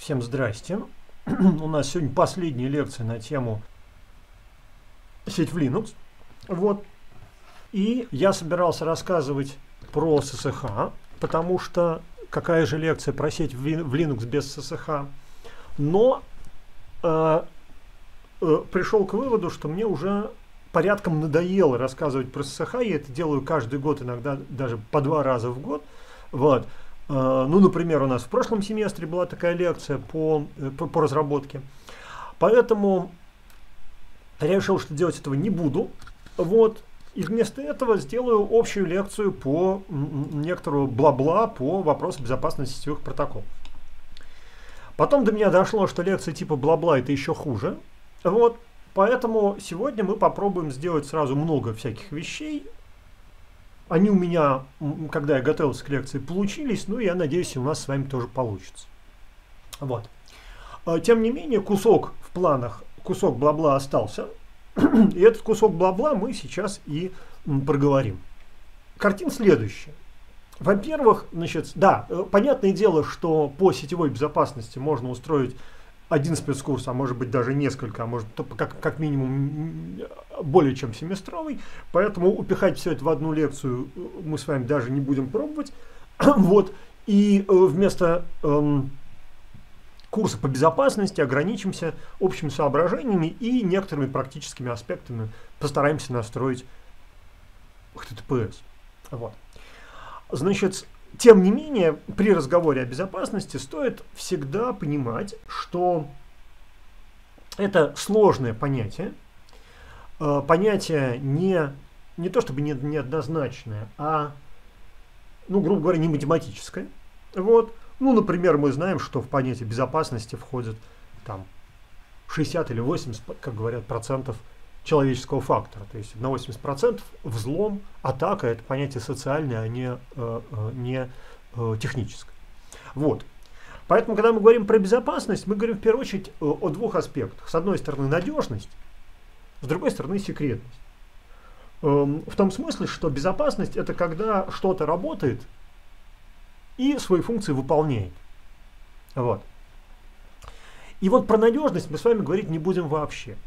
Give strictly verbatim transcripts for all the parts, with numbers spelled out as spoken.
Всем здрасте. У нас сегодня последняя лекция на тему сеть в Linux. Вот. И я собирался рассказывать про эс эс эйч, потому что какая же лекция про сеть в Linux без эс эс эйч. Но э, э, пришел к выводу, что мне уже порядком надоело рассказывать про эс эс эйч. Я это делаю каждый год, иногда даже по два раза в год. Вот. Ну, например, у нас в прошлом семестре была такая лекция по, по, по разработке. Поэтому я решил, что делать этого не буду. Вот. И вместо этого сделаю общую лекцию по некоторому бла-бла по вопросу безопасности сетевых протоколов. Потом до меня дошло, что лекция типа бла-бла это еще хуже. Вот. Поэтому сегодня мы попробуем сделать сразу много всяких вещей. Они у меня, когда я готовился к лекции, получились, ну, я надеюсь, и у нас с вами тоже получится. Вот. Тем не менее, кусок в планах, кусок бла-бла остался, и этот кусок бла-бла мы сейчас и проговорим. Картина следующая. Во-первых, значит, да, понятное дело, что по сетевой безопасности можно устроить один спецкурс, а может быть даже несколько, а может как, как минимум более чем семестровый. Поэтому упихать все это в одну лекцию мы с вами даже не будем пробовать. Вот. И вместо эм, курса по безопасности ограничимся общими соображениями и некоторыми практическими аспектами постараемся настроить эйч ти ти пи эс. Вот. Значит, тем не менее, при разговоре о безопасности стоит всегда понимать, что это сложное понятие, э, понятие не, не то чтобы не, неоднозначное, а, ну, грубо говоря, не математическое. Вот. Ну, например, мы знаем, что в понятие безопасности входит там шестьдесят или восемьдесят, как говорят, процентов человеческого фактора. То есть на восемьдесят процентов взлом, атака — это понятие социальное, а не, э, не э, техническое. Вот. Поэтому, когда мы говорим про безопасность, мы говорим в первую очередь о, о двух аспектах. С одной стороны надежность, с другой стороны секретность. Эм, в том смысле, что безопасность — это когда что-то работает и свои функции выполняет. Вот. И вот про надежность мы с вами говорить не будем вообще.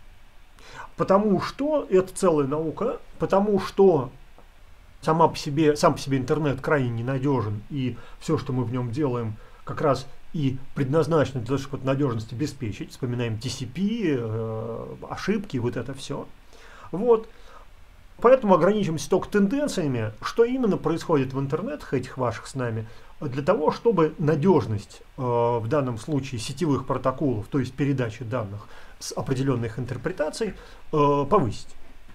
Потому что это целая наука, потому что сама по себе, сам по себе интернет крайне ненадежен, и все, что мы в нем делаем, как раз и предназначено для того, чтобы эту надежность обеспечить. Вспоминаем ти си пи, э, ошибки, вот это все. Вот. Поэтому ограничимся только тенденциями, что именно происходит в интернетах этих ваших с нами, для того, чтобы надежность э, в данном случае сетевых протоколов, то есть передачи данных с определенных интерпретаций, э, повысить.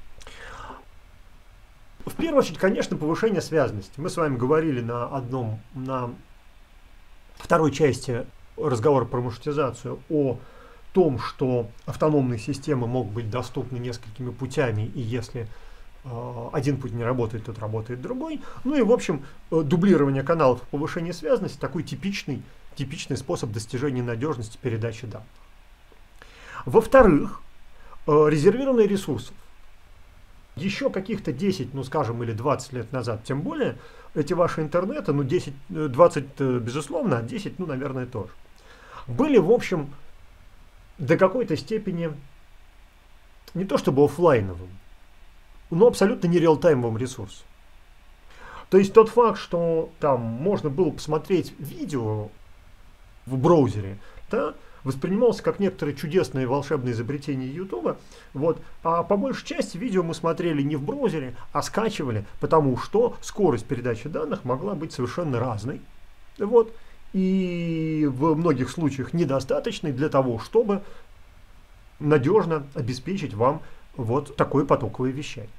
В первую очередь, конечно, повышение связности. Мы с вами говорили на одном, на второй части разговора про маршрутизацию о том, что автономные системы могут быть доступны несколькими путями, и если один путь не работает, тут работает другой. Ну и, в общем, дублирование каналов и повышение связности — такой типичный, типичный способ достижения надежности передачи данных. Во-вторых, резервирование ресурсов. Еще каких-то десять, ну скажем, или двадцать лет назад, тем более, эти ваши интернеты, ну десять, двадцать безусловно, а десять, ну, наверное, тоже, были, в общем, до какой-то степени не то чтобы оффлайновым, но абсолютно не реалтаймовым ресурсом. То есть тот факт, что там можно было посмотреть видео в браузере, да, воспринимался как некоторое чудесное волшебное изобретение YouTube. Вот. А по большей части видео мы смотрели не в браузере, а скачивали, потому что скорость передачи данных могла быть совершенно разной. Вот. И в многих случаях недостаточной для того, чтобы надежно обеспечить вам вот такое потоковое вещание.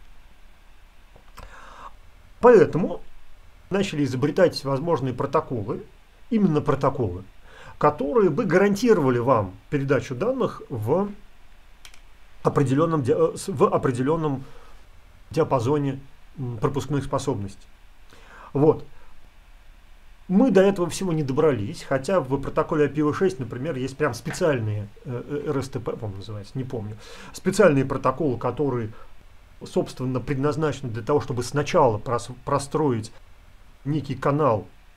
Поэтому начали изобретать всевозможные протоколы, именно протоколы, которые бы гарантировали вам передачу данных в определенном, в определенном диапазоне пропускных способностей. Вот. Мы до этого всего не добрались, хотя в протоколе ай пи ви шесть, например, есть прям специальные эр эс ти пи, по-моему, называется, не помню, специальные протоколы, которые, собственно, предназначены для того, чтобы сначала простроить некий канал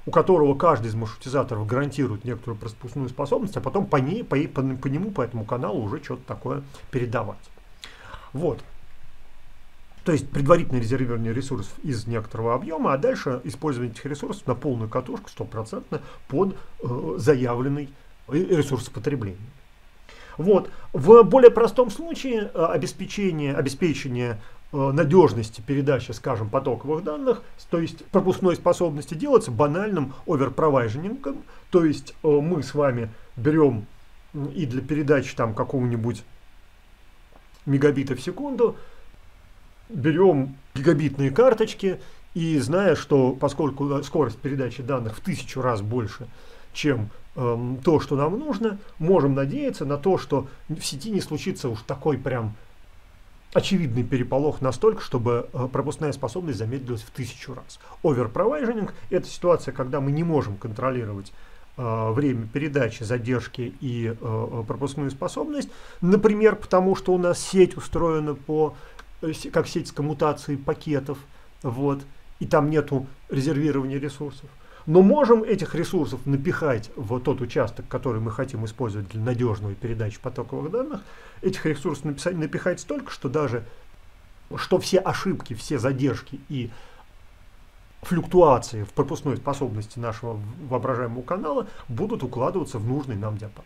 у которого каждый из маршрутизаторов гарантирует некоторую пропускную способность, а потом по, ней, по, по, по нему, по этому каналу уже что-то такое передавать. Вот. То есть предварительное резервирование ресурсов из некоторого объема, а дальше использование этих ресурсов на полную катушку, стопроцентно под э, заявленный ресурсопотребление. Вот. В более простом случае э, обеспечение, обеспечение э, надежности передачи, скажем, потоковых данных, то есть пропускной способности, делается банальным оверпровайженингом. То есть э, мы с вами берем и для передачи там какого-нибудь мегабита в секунду берем гигабитные карточки и, зная, что поскольку скорость передачи данных в тысячу раз больше, чем э, то, что нам нужно, можем надеяться на то, что в сети не случится уж такой прям очевидный переполох настолько, чтобы э, пропускная способность замедлилась в тысячу раз. Оверпровайжинг – это ситуация, когда мы не можем контролировать э, время передачи, задержки и э, пропускную способность, например, потому что у нас сеть устроена по как сеть с коммутацией пакетов, вот, и там нету резервирования ресурсов. Но можем этих ресурсов напихать в тот участок, который мы хотим использовать для надежной передачи потоковых данных. Этих ресурсов написать, напихать столько, что даже что все ошибки, все задержки и флюктуации в пропускной способности нашего воображаемого канала будут укладываться в нужный нам диапазон.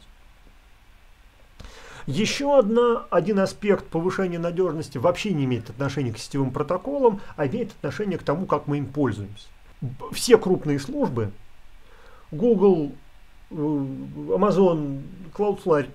Еще одна, один аспект повышения надежности вообще не имеет отношения к сетевым протоколам, а имеет отношение к тому, как мы им пользуемся. Все крупные службы, Google, Amazon, Cloudflare,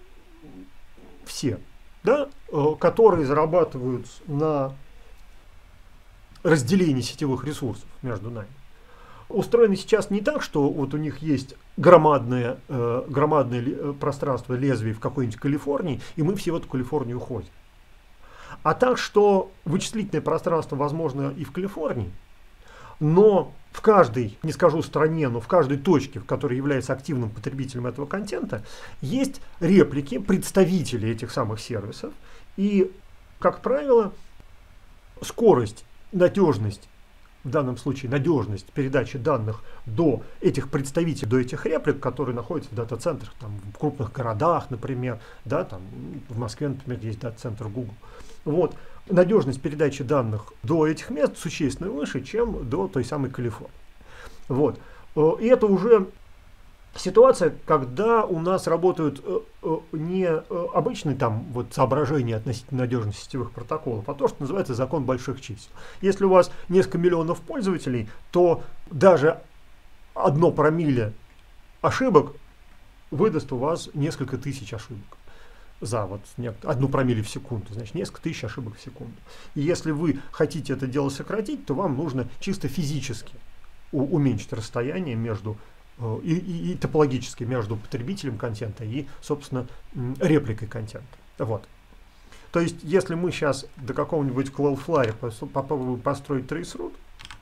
все, да, которые зарабатывают на разделении сетевых ресурсов между нами, устроены сейчас не так, что вот у них есть громадное, э, громадное ли, пространство лезвий в какой-нибудь Калифорнии, и мы все в эту Калифорнию уходим. А так, что вычислительное пространство возможно и в Калифорнии, но в каждой, не скажу стране, но в каждой точке, в которой является активным потребителем этого контента, есть реплики, представители этих самых сервисов. И, как правило, скорость, надежность, в данном случае надежность передачи данных до этих представителей, до этих реплик, которые находятся в дата-центрах, там, в крупных городах, например, да, там, в Москве, например, есть дата-центр Google. Вот. Надежность передачи данных до этих мест существенно выше, чем до той самой Калифорнии. Вот. И это уже ситуация, когда у нас работают не обычные там вот соображения относительно надежности сетевых протоколов, а то, что называется закон больших чисел. Если у вас несколько миллионов пользователей, то даже одно промилле ошибок выдаст у вас несколько тысяч ошибок за вот одну промилле в секунду, значит несколько тысяч ошибок в секунду. И если вы хотите это дело сократить, то вам нужно чисто физически уменьшить расстояние между И, и, и топологически между потребителем контента и, собственно, репликой контента. Вот. То есть, если мы сейчас до какого-нибудь Cloudflare попробуем построить traceroute,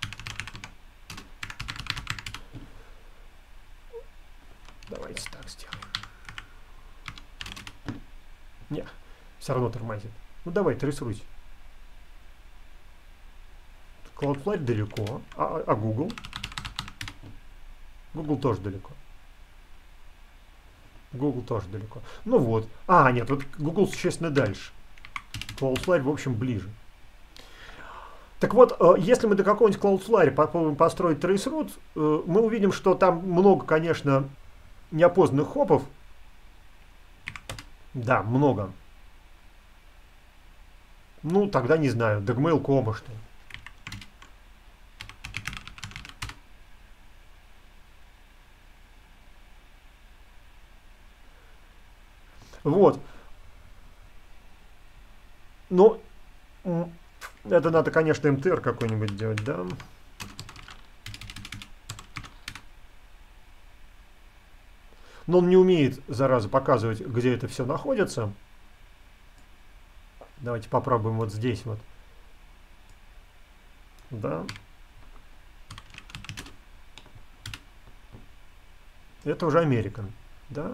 давайте так сделаем. Не, все равно тормозит. Ну давай, traceroute. Cloudflare далеко, а, а Google? Google тоже далеко. Google тоже далеко. Ну вот. А, нет, вот Google существенно дальше. Cloudflare, в общем, ближе. Так вот, если мы до какого-нибудь Cloudflare попробуем построить traceroute, мы увидим, что там много, конечно, неопознанных хопов. Да, много. Ну, тогда не знаю, Dogmail кома, что ли. Вот. Но это надо, конечно, эм тэ эр какой-нибудь делать, да. Но он не умеет, зараза, показывать, где это все находится. Давайте попробуем вот здесь вот. Да. Это уже American, да.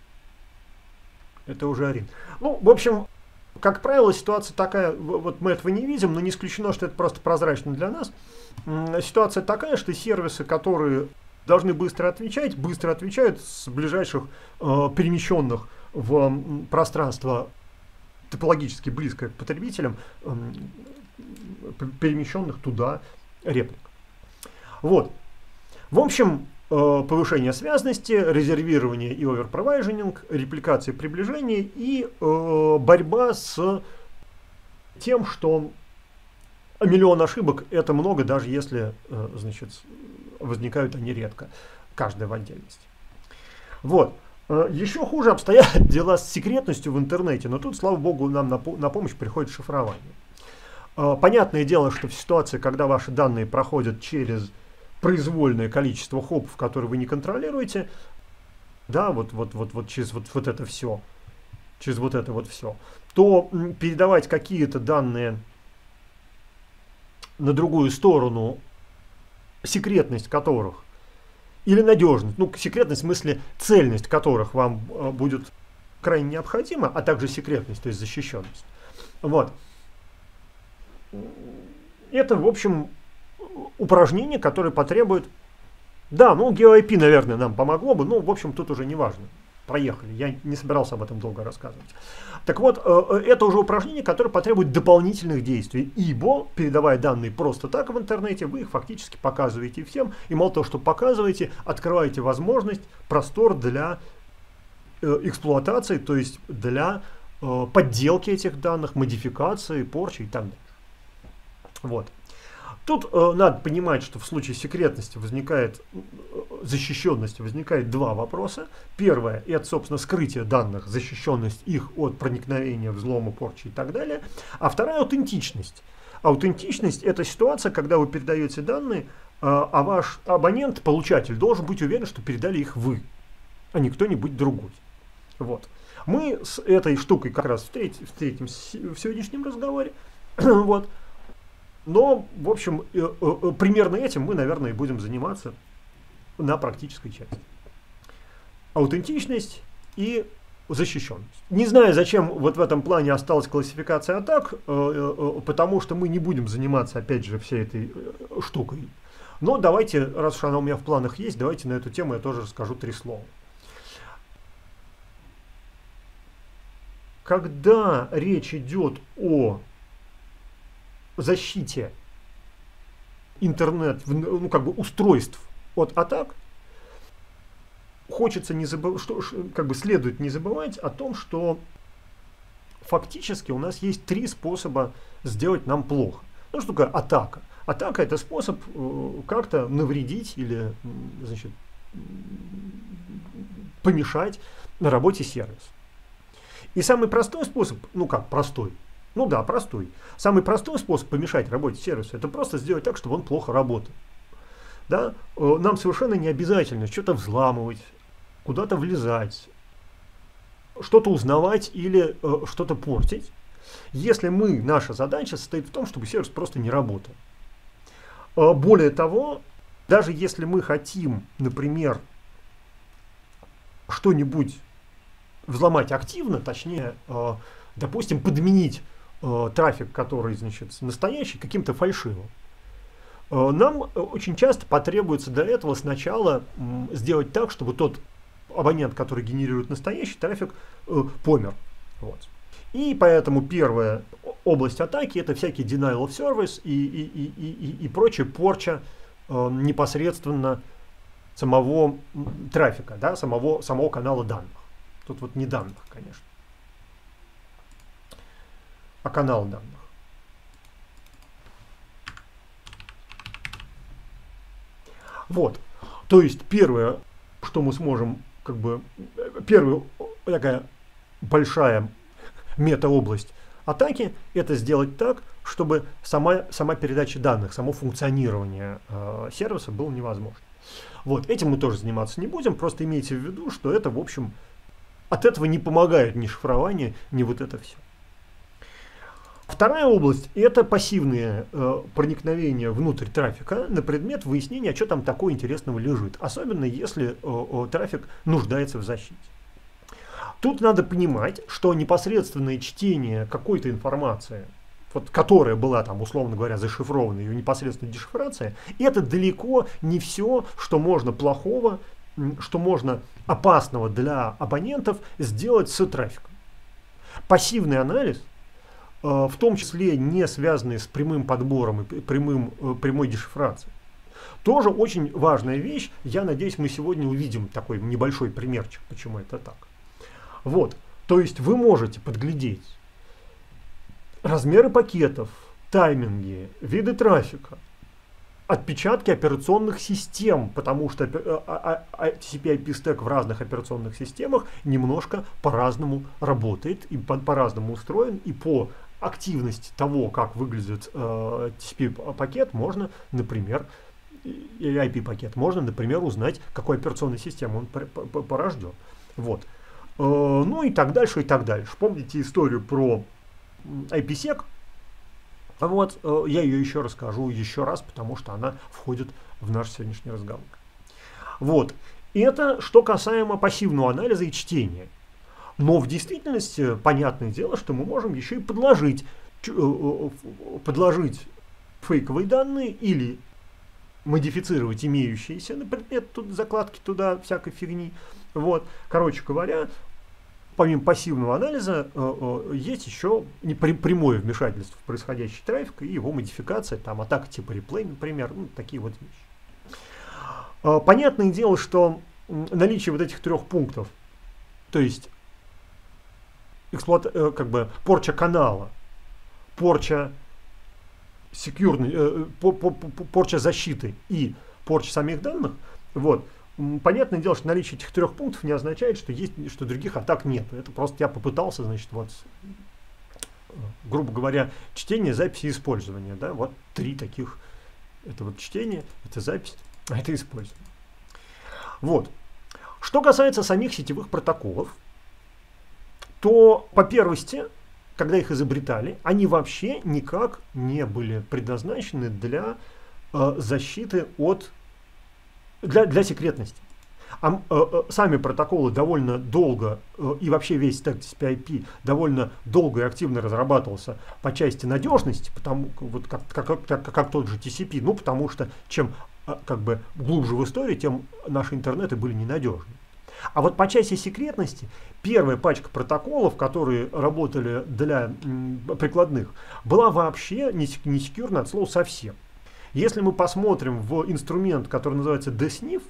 Это уже Арин. Ну, в общем, как правило, ситуация такая, вот мы этого не видим, но не исключено, что это просто прозрачно для нас. Ситуация такая, что сервисы, которые должны быстро отвечать, быстро отвечают с ближайших э, перемещенных в э, пространство топологически близкое к потребителям, э, перемещенных туда реплик. Вот. В общем, э, повышение связности, резервирование и оверпровайжинг, репликация приближения и э, борьба с тем, что миллион ошибок — это много, даже если э, значит, возникают они редко, каждая в отдельности. Вот. Еще хуже обстоят дела с секретностью в интернете, но тут, слава богу, нам на, на помощь приходит шифрование. Понятное дело, что в ситуации, когда ваши данные проходят через произвольное количество хопов, которые вы не контролируете, да, вот, вот, вот, вот через вот, вот это все, через вот это вот все, то передавать какие-то данные на другую сторону, секретность которых, или надежность, ну, секретность в смысле цельность которых вам э, будет крайне необходима, а также секретность, то есть защищенность. Вот. Это, в общем, упражнение, которое потребует... Да, ну, GeoIP, наверное, нам помогло бы, но, в общем, тут уже не важно. Проехали, я не собирался об этом долго рассказывать. Так вот, это уже упражнение, которое потребует дополнительных действий, ибо, передавая данные просто так в интернете, вы их фактически показываете всем, и мало того, что показываете, открываете возможность, простор для эксплуатации, то есть для подделки этих данных, модификации, порчи и так далее. Вот. Тут э, надо понимать, что в случае секретности возникает, защищенности возникает два вопроса. Первое — это, собственно, скрытие данных, защищенность их от проникновения, взлома, порчи и так далее. А вторая — аутентичность. Аутентичность — это ситуация, когда вы передаете данные, э, а ваш абонент, получатель, должен быть уверен, что передали их вы, а не кто-нибудь другой. Вот. Мы с этой штукой как раз встретим, встретимся в сегодняшнем разговоре. Вот. Но, в общем, э, э, примерно этим мы, наверное, и будем заниматься на практической части. Аутентичность и защищенность. Не знаю, зачем вот в этом плане осталась классификация атак, э, э, потому что мы не будем заниматься, опять же, всей этой э, штукой. Но давайте, раз уж она у меня в планах есть, давайте на эту тему я тоже расскажу три слова. Когда речь идет о защите интернет, ну, как бы устройств от атак, хочется не забывать, что, как бы следует не забывать о том, что фактически у нас есть три способа сделать нам плохо. Ну, что такое атака? Атака — это способ э, как-то навредить или, значит, помешать на работе сервиса. И самый простой способ, ну как простой, ну да, простой. Самый простой способ помешать работе сервиса — это просто сделать так, чтобы он плохо работал. Да? Нам совершенно не обязательно что-то взламывать, куда-то влезать, что-то узнавать или э, что-то портить, если мы, наша задача состоит в том, чтобы сервис просто не работал. Э, более того, даже если мы хотим, например, что-нибудь взломать активно, точнее, э, допустим, подменить э, трафик, который, значит, настоящий, каким-то фальшивым, э, нам очень часто потребуется для этого сначала э, сделать так, чтобы тот абонент, который генерирует настоящий трафик, э, помер. Вот. И поэтому первая область атаки — это всякий denial of service и, и, и, и, и прочая порча э, непосредственно самого трафика, да, самого, самого канала данных. Тут вот не данных, конечно, а канал данных. Вот. То есть первое, что мы сможем, как бы, первая такая большая метаобласть атаки, это сделать так, чтобы сама, сама передача данных, само функционирование э, сервиса было невозможно. Вот. Этим мы тоже заниматься не будем, просто имейте в виду, что это, в общем, от этого не помогает ни шифрование, ни вот это все. Вторая область — это пассивные э, проникновения внутрь трафика на предмет выяснения, что там такого интересного лежит. Особенно если э, э, трафик нуждается в защите. Тут надо понимать, что непосредственное чтение какой-то информации вот, которая была там, условно говоря, зашифрована, ее непосредственно дешифрация, это далеко не все, что можно плохого, что можно опасного для абонентов сделать с трафиком. Пассивный анализ, в том числе не связанный с прямым подбором и прямым, прямой дешифрацией, тоже очень важная вещь. Я надеюсь, мы сегодня увидим такой небольшой примерчик, почему это так. Вот, то есть вы можете подглядеть размеры пакетов, тайминги, виды трафика, отпечатки операционных систем, потому что ти си пи ай пи-стек в разных операционных системах немножко по-разному работает и по-разному устроен, и по активности того, как выглядит э, ти си пи-пакет, можно, например, или ай пи-пакет, можно, например, узнать, какой операционной системой он порожден. Вот. Э, ну и так дальше, и так дальше. Помните историю про ай пи-сек? Вот, э, я ее еще расскажу еще раз, потому что она входит в наш сегодняшний разговор. Вот. Это что касаемо пассивного анализа и чтения. Но в действительности, понятное дело, что мы можем еще и подложить, подложить фейковые данные или модифицировать имеющиеся на предмет тут, закладки туда, всякой фигни. Вот. Короче говоря, помимо пассивного анализа, есть еще прямое вмешательство в происходящий трафик и его модификация, там атака типа реплей, например, ну, такие вот вещи. Понятное дело, что наличие вот этих трех пунктов, то есть эксплуата, как бы порча канала, порча секьюрной, э, порча защиты и порча самих данных, вот, понятное дело, что наличие этих трех пунктов не означает, что есть, что других атак нет. Это просто я попытался, значит, вот, грубо говоря, чтение, запись и использование, да, вот три таких, это вот чтение, это запись, а это использование. Вот. Что касается самих сетевых протоколов, то по первости, когда их изобретали, они вообще никак не были предназначены для э, защиты от, для, для секретности. А, э, э, сами протоколы довольно долго, э, и вообще весь стек ти си пи ай пи довольно долго и активно разрабатывался по части надежности, потому, вот как, как, как, как тот же ти си пи, ну потому что чем э, как бы глубже в истории, тем наши интернеты были ненадежны. А вот по части секретности, первая пачка протоколов, которые работали для м, прикладных, была вообще не, не секьюрна от слова совсем. Если мы посмотрим в инструмент, который называется дсниф,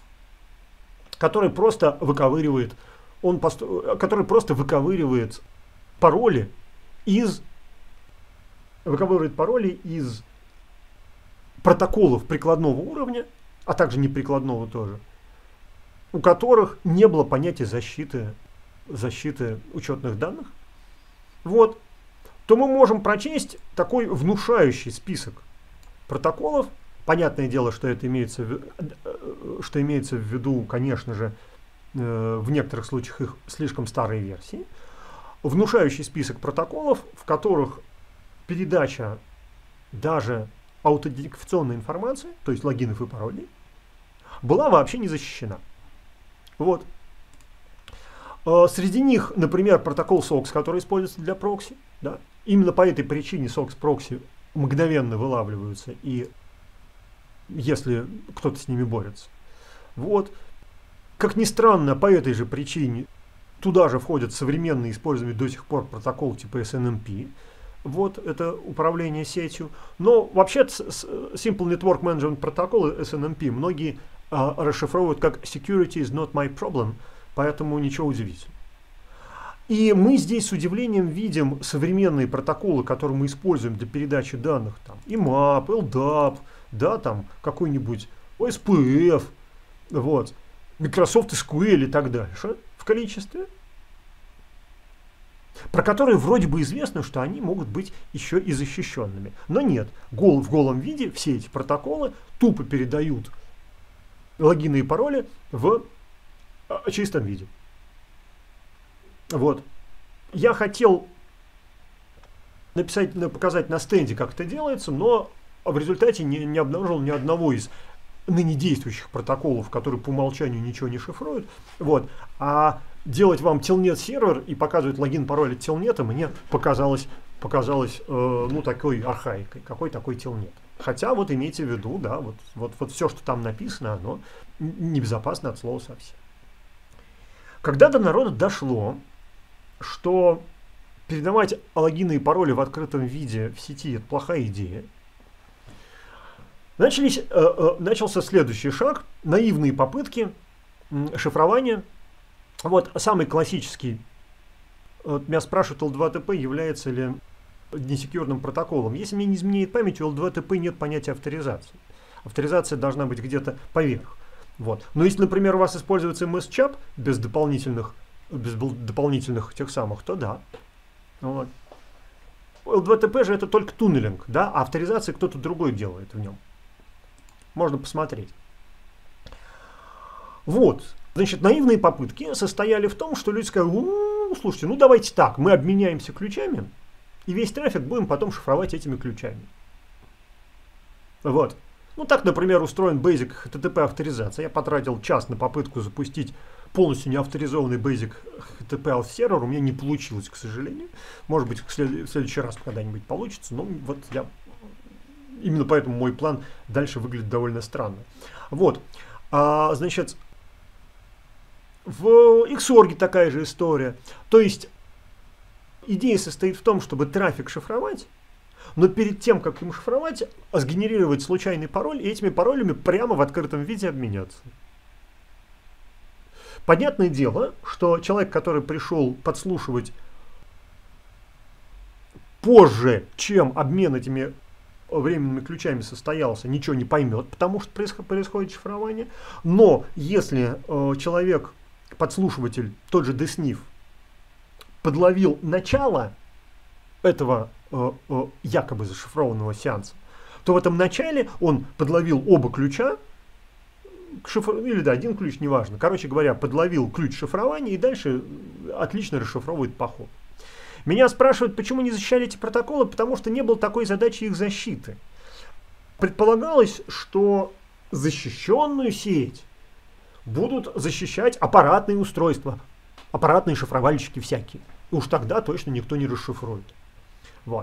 который просто выковыривает, он который просто выковыривает пароли из, выковыривает пароли из протоколов прикладного уровня, а также неприкладного тоже, у которых не было понятия защиты, защиты учетных данных, вот, то мы можем прочесть такой внушающий список протоколов. Понятное дело, что это имеется в, что имеется в виду, конечно же, в некоторых случаях их слишком старые версии. Внушающий список протоколов, в которых передача даже аутоидентификационной информации, то есть логинов и паролей, была вообще не защищена. Вот. Среди них, например, протокол сокс, который используется для прокси. Да? Именно по этой причине сокс-прокси мгновенно вылавливаются, и если кто-то с ними борется. Вот. Как ни странно, по этой же причине туда же входят современные, используемые до сих пор протокол типа эс эн эм пи. Вот, это управление сетью. Но вообще Simple Network Management протокол эс эн эм пи многие а, расшифровывают как Security is not my problem, поэтому ничего удивительного. И мы здесь с удивлением видим современные протоколы, которые мы используем для передачи данных. Там, и мап, эл дап, да, там какой-нибудь о эс пи эф, вот, Microsoft эс кью эль и так дальше в количестве, про которые вроде бы известно, что они могут быть еще и защищенными. Но нет, гол, в голом виде все эти протоколы тупо передают логины и пароли в а, чистом виде. Вот. Я хотел написать, показать на стенде, как это делается, но в результате не, не обнаружил ни одного из ныне действующих протоколов, которые по умолчанию ничего не шифруют. Вот. А делать вам телнет сервер и показывать логин, пароль от телнета мне показалось показалось, э, ну, такой архаикой. Какой такой телнет. Хотя вот имейте в виду, да, вот, вот, вот все, что там написано, оно небезопасно от слова совсем. Когда до народа дошло, что передавать логины и пароли в открытом виде в сети – это плохая идея, начались, э, э, начался следующий шаг – наивные попытки э, шифрования. Вот самый классический. Вот меня спрашивают, эл два тэ пэ является ли несекьюрным протоколом. Если мне не изменяет память, у эл два тэ пэ нет понятия авторизации. Авторизация должна быть где-то поверх. Вот. Но если, например, у вас используется эм эс-чап без дополнительных, без дополнительных тех самых, то да. Вот. У эл два тэ пэ же это только туннелинг, да, а авторизация кто-то другой делает в нем. Можно посмотреть. Вот. Значит, наивные попытки состояли в том, что люди сказали: у-у-у, слушайте, ну давайте так, мы обменяемся ключами, и весь трафик будем потом шифровать этими ключами. Вот. Ну так, например, устроен Basic эйч ти ти пи авторизация. Я потратил час на попытку запустить полностью неавторизованный Basic эйч ти ти пи сервер. У меня не получилось, к сожалению. Может быть, в следующий раз когда-нибудь получится. Но вот я... Именно поэтому мой план дальше выглядит довольно странно. Вот. А, значит, в икс орг такая же история. То есть, идея состоит в том, чтобы трафик шифровать, но перед тем, как им шифровать, сгенерировать случайный пароль и этими паролями прямо в открытом виде обменяться. Понятное дело, что человек, который пришел подслушивать позже, чем обмен этими временными ключами состоялся, ничего не поймет, потому что происходит шифрование. Но если э, человек, подслушиватель, тот же десниф, подловил начало этого э, э, якобы зашифрованного сеанса, то в этом начале он подловил оба ключа, шифр... или да, один ключ, неважно. Короче говоря, подловил ключ шифрования и дальше отлично расшифровывает по ходу. Меня спрашивают, почему не защищали эти протоколы, потому что не было такой задачи их защиты. Предполагалось, что защищенную сеть будут защищать аппаратные устройства, аппаратные шифровальщики всякие. И уж тогда точно никто не расшифрует. Вот.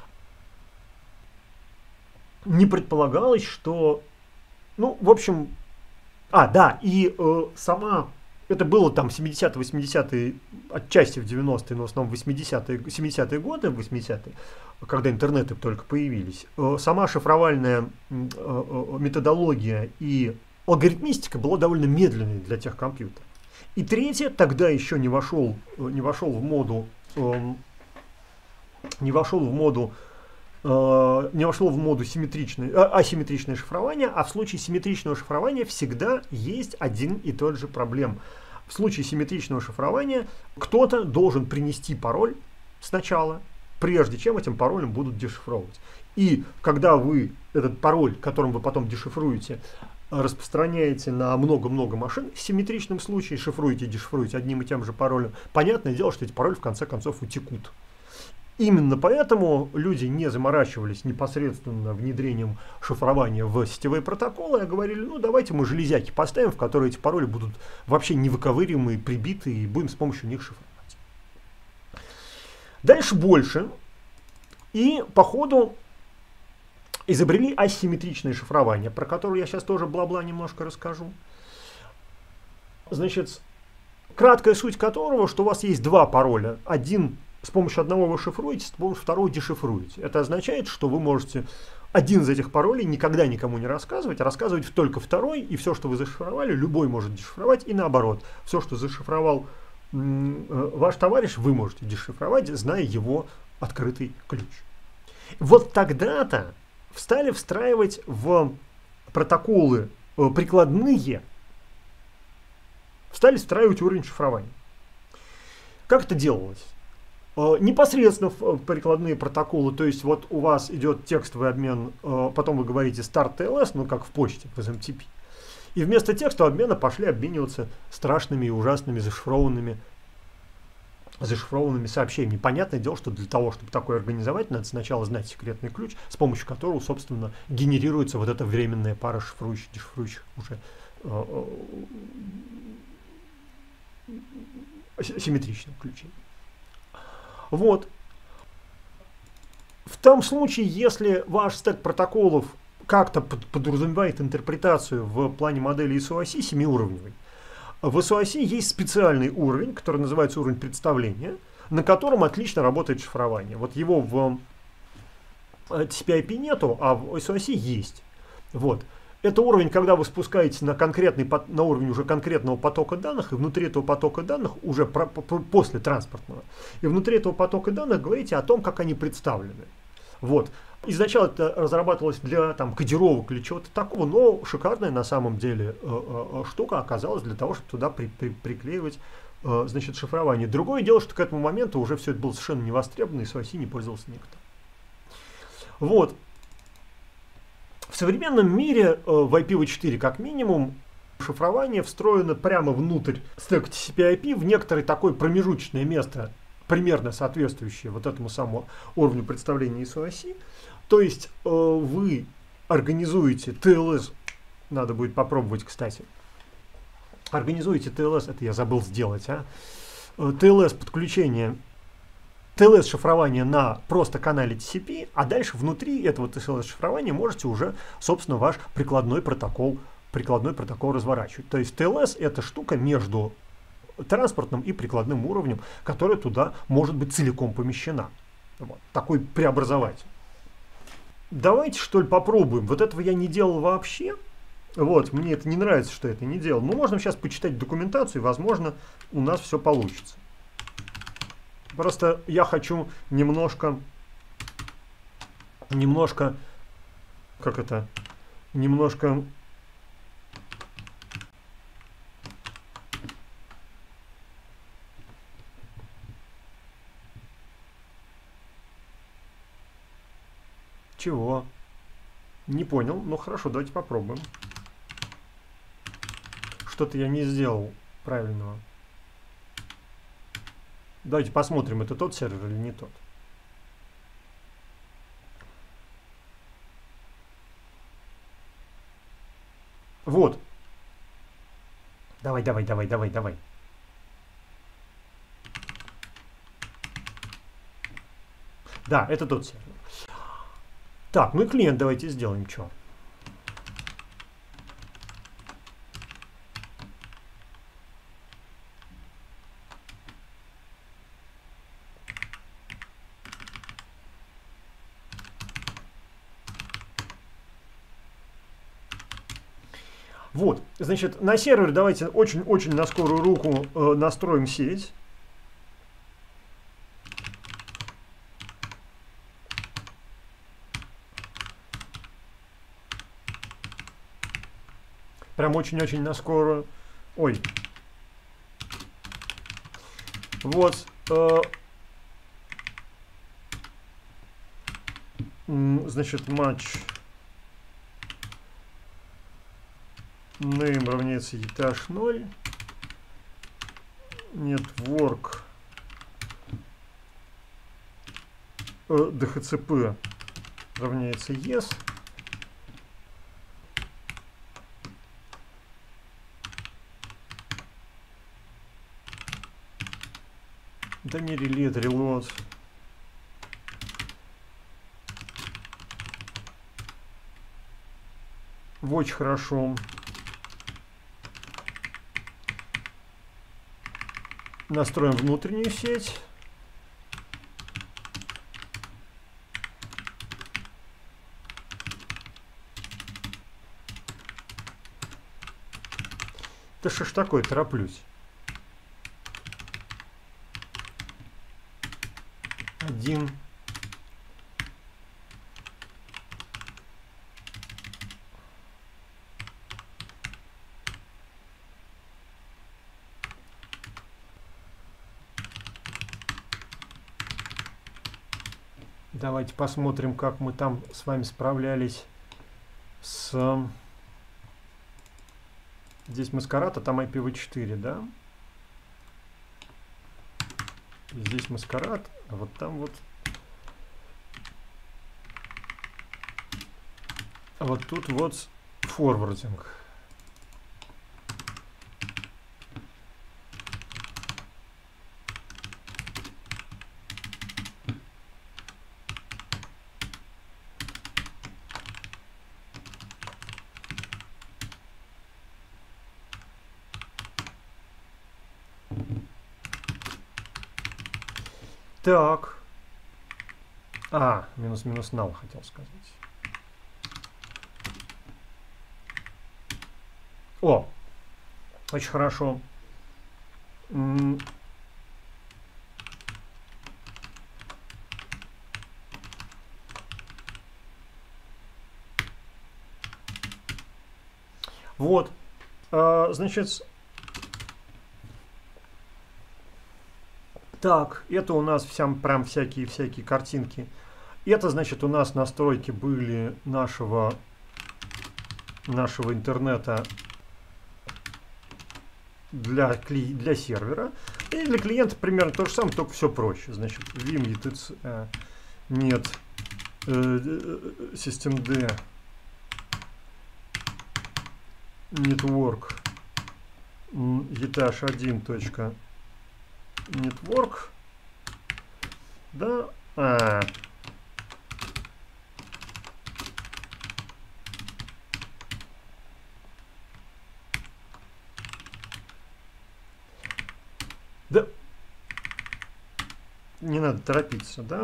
Не предполагалось, что... Ну, в общем... А, да, и э, сама... Это было там семидесятые, восьмидесятые, отчасти в девяностые, но в основном восьмидесятые, семидесятые годы, восьмидесятые, когда интернеты только появились. Э, сама шифровальная э, э, методология и алгоритмистика была довольно медленной для тех компьютеров. И третье, тогда еще не вошел, не вошел в моду... Э, не вошел в моду э, не вошло в моду симметричное, э, асимметричное шифрование, а в случае симметричного шифрования всегда есть один и тот же проблем. В случае симметричного шифрования кто-то должен принести пароль сначала, прежде чем этим паролем будут дешифровывать. И когда вы этот пароль, которым вы потом дешифруете, распространяете на много-много машин, в симметричном случае шифруете и дешифруете одним и тем же паролем, понятное дело, что эти пароли в конце концов утекут. Именно поэтому люди не заморачивались непосредственно внедрением шифрования в сетевые протоколы, а говорили: ну давайте мы железяки поставим, в которые эти пароли будут вообще невыковыриваемые, прибитые, и будем с помощью них шифровать. Дальше больше. И по ходу изобрели асимметричное шифрование, про которое я сейчас тоже бла-бла немножко расскажу. Значит, краткая суть которого, что у вас есть два пароля. Один с помощью одного вы шифруете, с помощью второго дешифруете. Это означает, что вы можете один из этих паролей никогда никому не рассказывать, а рассказывать только второй, и все, что вы зашифровали, любой может дешифровать, и наоборот. Все, что зашифровал ваш товарищ, вы можете дешифровать, зная его открытый ключ. Вот тогда-то стали встраивать в протоколы прикладные, стали встраивать уровень шифрования. Как это делалось? Непосредственно в прикладные протоколы, то есть вот у вас идет текстовый обмен, потом вы говорите start ти эл эс, ну как в почте, в эс эм ти пи. И вместо текстового обмена пошли обмениваться страшными и ужасными зашифрованными, зашифрованными сообщениями. Понятное дело, что для того, чтобы такое организовать, надо сначала знать секретный ключ, с помощью которого, собственно, генерируется вот эта временная пара шифрующих, дешифрующих уже э, э, симметричных ключей. Вот. В том случае, если ваш стек протоколов как-то подразумевает интерпретацию в плане модели эс о си семиуровневой, в эс о си есть специальный уровень, который называется уровень представления, на котором отлично работает шифрование. Вот его в ти си пи ай пи нету, а в эс о си есть. Вот. Это уровень, когда вы спускаетесь на, конкретный, на уровень уже конкретного потока данных, и внутри этого потока данных, уже про, про, после транспортного, и внутри этого потока данных говорите о том, как они представлены. Вот. Изначально это разрабатывалось для там, кодировок или чего-то такого, но шикарная на самом деле э, э, штука оказалась для того, чтобы туда при, при, приклеивать э, значит, шифрование. Другое дело, что к этому моменту уже все это было совершенно не востребовано, и эс о си не пользовался никто. Вот. В современном мире э, в ай пи ви четыре как минимум шифрование встроено прямо внутрь стека ти си пи ай пи в некоторое такое промежуточное место, примерно соответствующее вот этому самому уровню представления эс о си. То есть э, вы организуете ти эл эс, надо будет попробовать, кстати, организуете ти эл эс, это я забыл сделать, а, ти эл эс подключение, ти эл эс шифрование на просто канале ти си пи, а дальше внутри этого ти эл эс шифрования можете уже, собственно, ваш прикладной протокол, прикладной протокол разворачивать. То есть ти эл эс это штука между транспортным и прикладным уровнем, которая туда может быть целиком помещена. Вот. Такой преобразователь. Давайте, что ли, попробуем. Вот этого я не делал вообще. Вот, мне это не нравится, что я это не делал. Но можно сейчас почитать документацию, и, возможно, у нас все получится. Просто я хочу немножко, немножко, как это, немножко... Чего? Не понял. Ну хорошо, давайте попробуем. Что-то я не сделал правильного. Давайте посмотрим, это тот сервер или не тот. Вот. Давай, давай, давай, давай, давай. Да, это тот сервер. Так, ну и клиент давайте сделаем что. Вот, значит, на сервере давайте очень-очень на скорую руку э, настроим сеть. Прям очень-очень на скорую. Ой. Вот. Э, значит, матч name равняется этаж ноль. Network э, ди эйч си пи равняется yes. Да не релит, релот. Очень хорошо. Настроим внутреннюю сеть. Да что ж такое, тороплюсь. Один. Давайте посмотрим, как мы там с вами справлялись с... Здесь маскарад, а там ай пи ви четыре, да? Здесь маскарад, а вот там вот... А вот тут вот форвардинг. Так. А, минус-минус null хотел сказать. О, очень хорошо. М Вот. А, значит, так, это у нас вся, прям всякие-всякие картинки. Это, значит, у нас настройки были нашего, нашего интернета для, кли, для сервера. И для клиента примерно то же самое, только все проще. Значит, vim etc, э, нет э, systemd network etash один точка network, да, а. Да, не надо торопиться, да.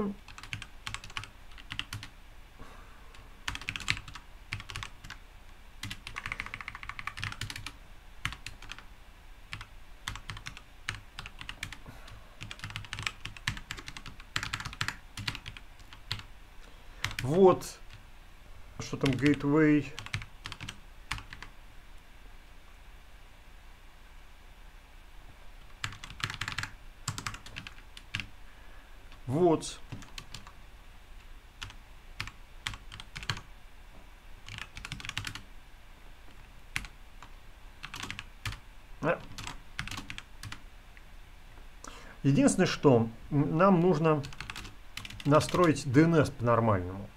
Вот, что там, gateway. Вот. Единственное, что нам нужно настроить ди эн эс по-нормальному.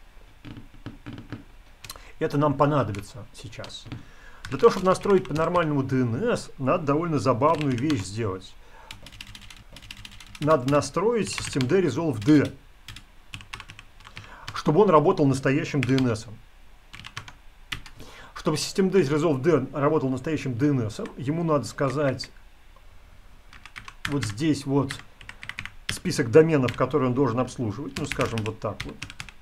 Это нам понадобится сейчас. Для того, чтобы настроить по-нормальному ди эн эс, надо довольно забавную вещь сделать. Надо настроить systemd resolve d, чтобы он работал настоящим ди эн эс. Чтобы systemd resolve d работал настоящим ди эн эс, ему надо сказать вот здесь вот список доменов, которые он должен обслуживать. Ну, скажем, вот так вот.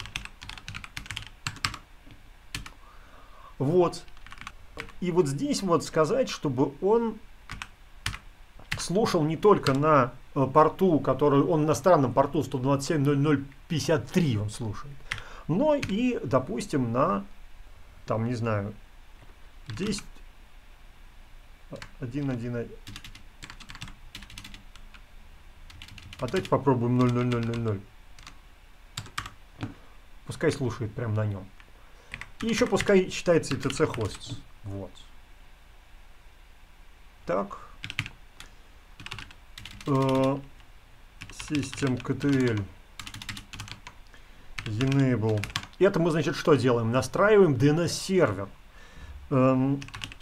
Вот. И вот здесь вот сказать, чтобы он слушал не только на порту, который он на странном порту сто двадцать семь ноль ноль пятьдесят три он слушает, но и, допустим, на, там, не знаю, десять, один, один, а давайте попробуем ноль ноль ноль ноль ноль. Пускай слушает прямо на нем. И еще пускай считается и ти си hosts. Вот. Так. Systemctl enable. Это мы, значит, что делаем? Настраиваем ди эн эс сервер. Эм,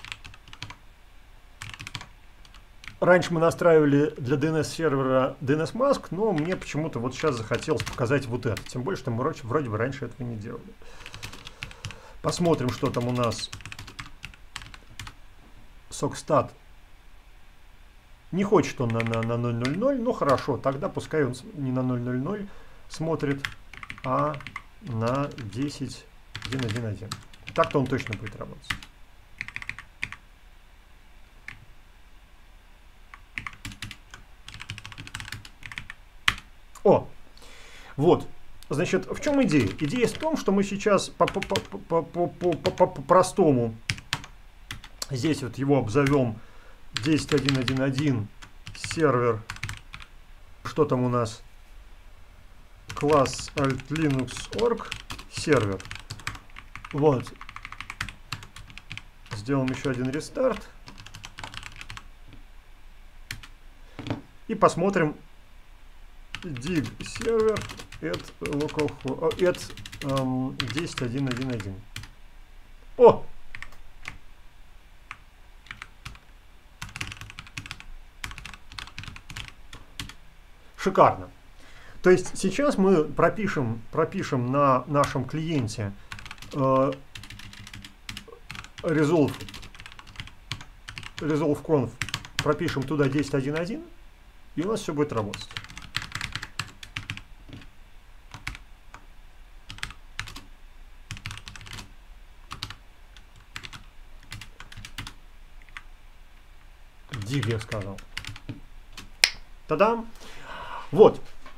раньше мы настраивали для ди эн эс сервера ди эн эс mask, но мне почему-то вот сейчас захотелось показать вот это. Тем более, что мы вроде, вроде бы раньше этого не делали. Посмотрим, что там у нас. Sockstat. Не хочет он на, на, на ноль ноль ноль, ну хорошо, тогда пускай он не на ноль ноль ноль смотрит, а на десять один один один. Так-то он точно будет работать. О, вот. Значит, в чем идея? Идея в том, что мы сейчас по-простому здесь вот его обзовем десять один один один сервер. Что там у нас? Класс alt linux org сервер. Вот. Сделаем еще один рестарт. И посмотрим. Dig сервер at localhost at um, десять один один один. О! Шикарно. То есть сейчас мы пропишем, пропишем на нашем клиенте э, resolve, resolve conf, пропишем туда десять один один. и у нас все будет работать. Div, я сказал. Та-дам! Вот.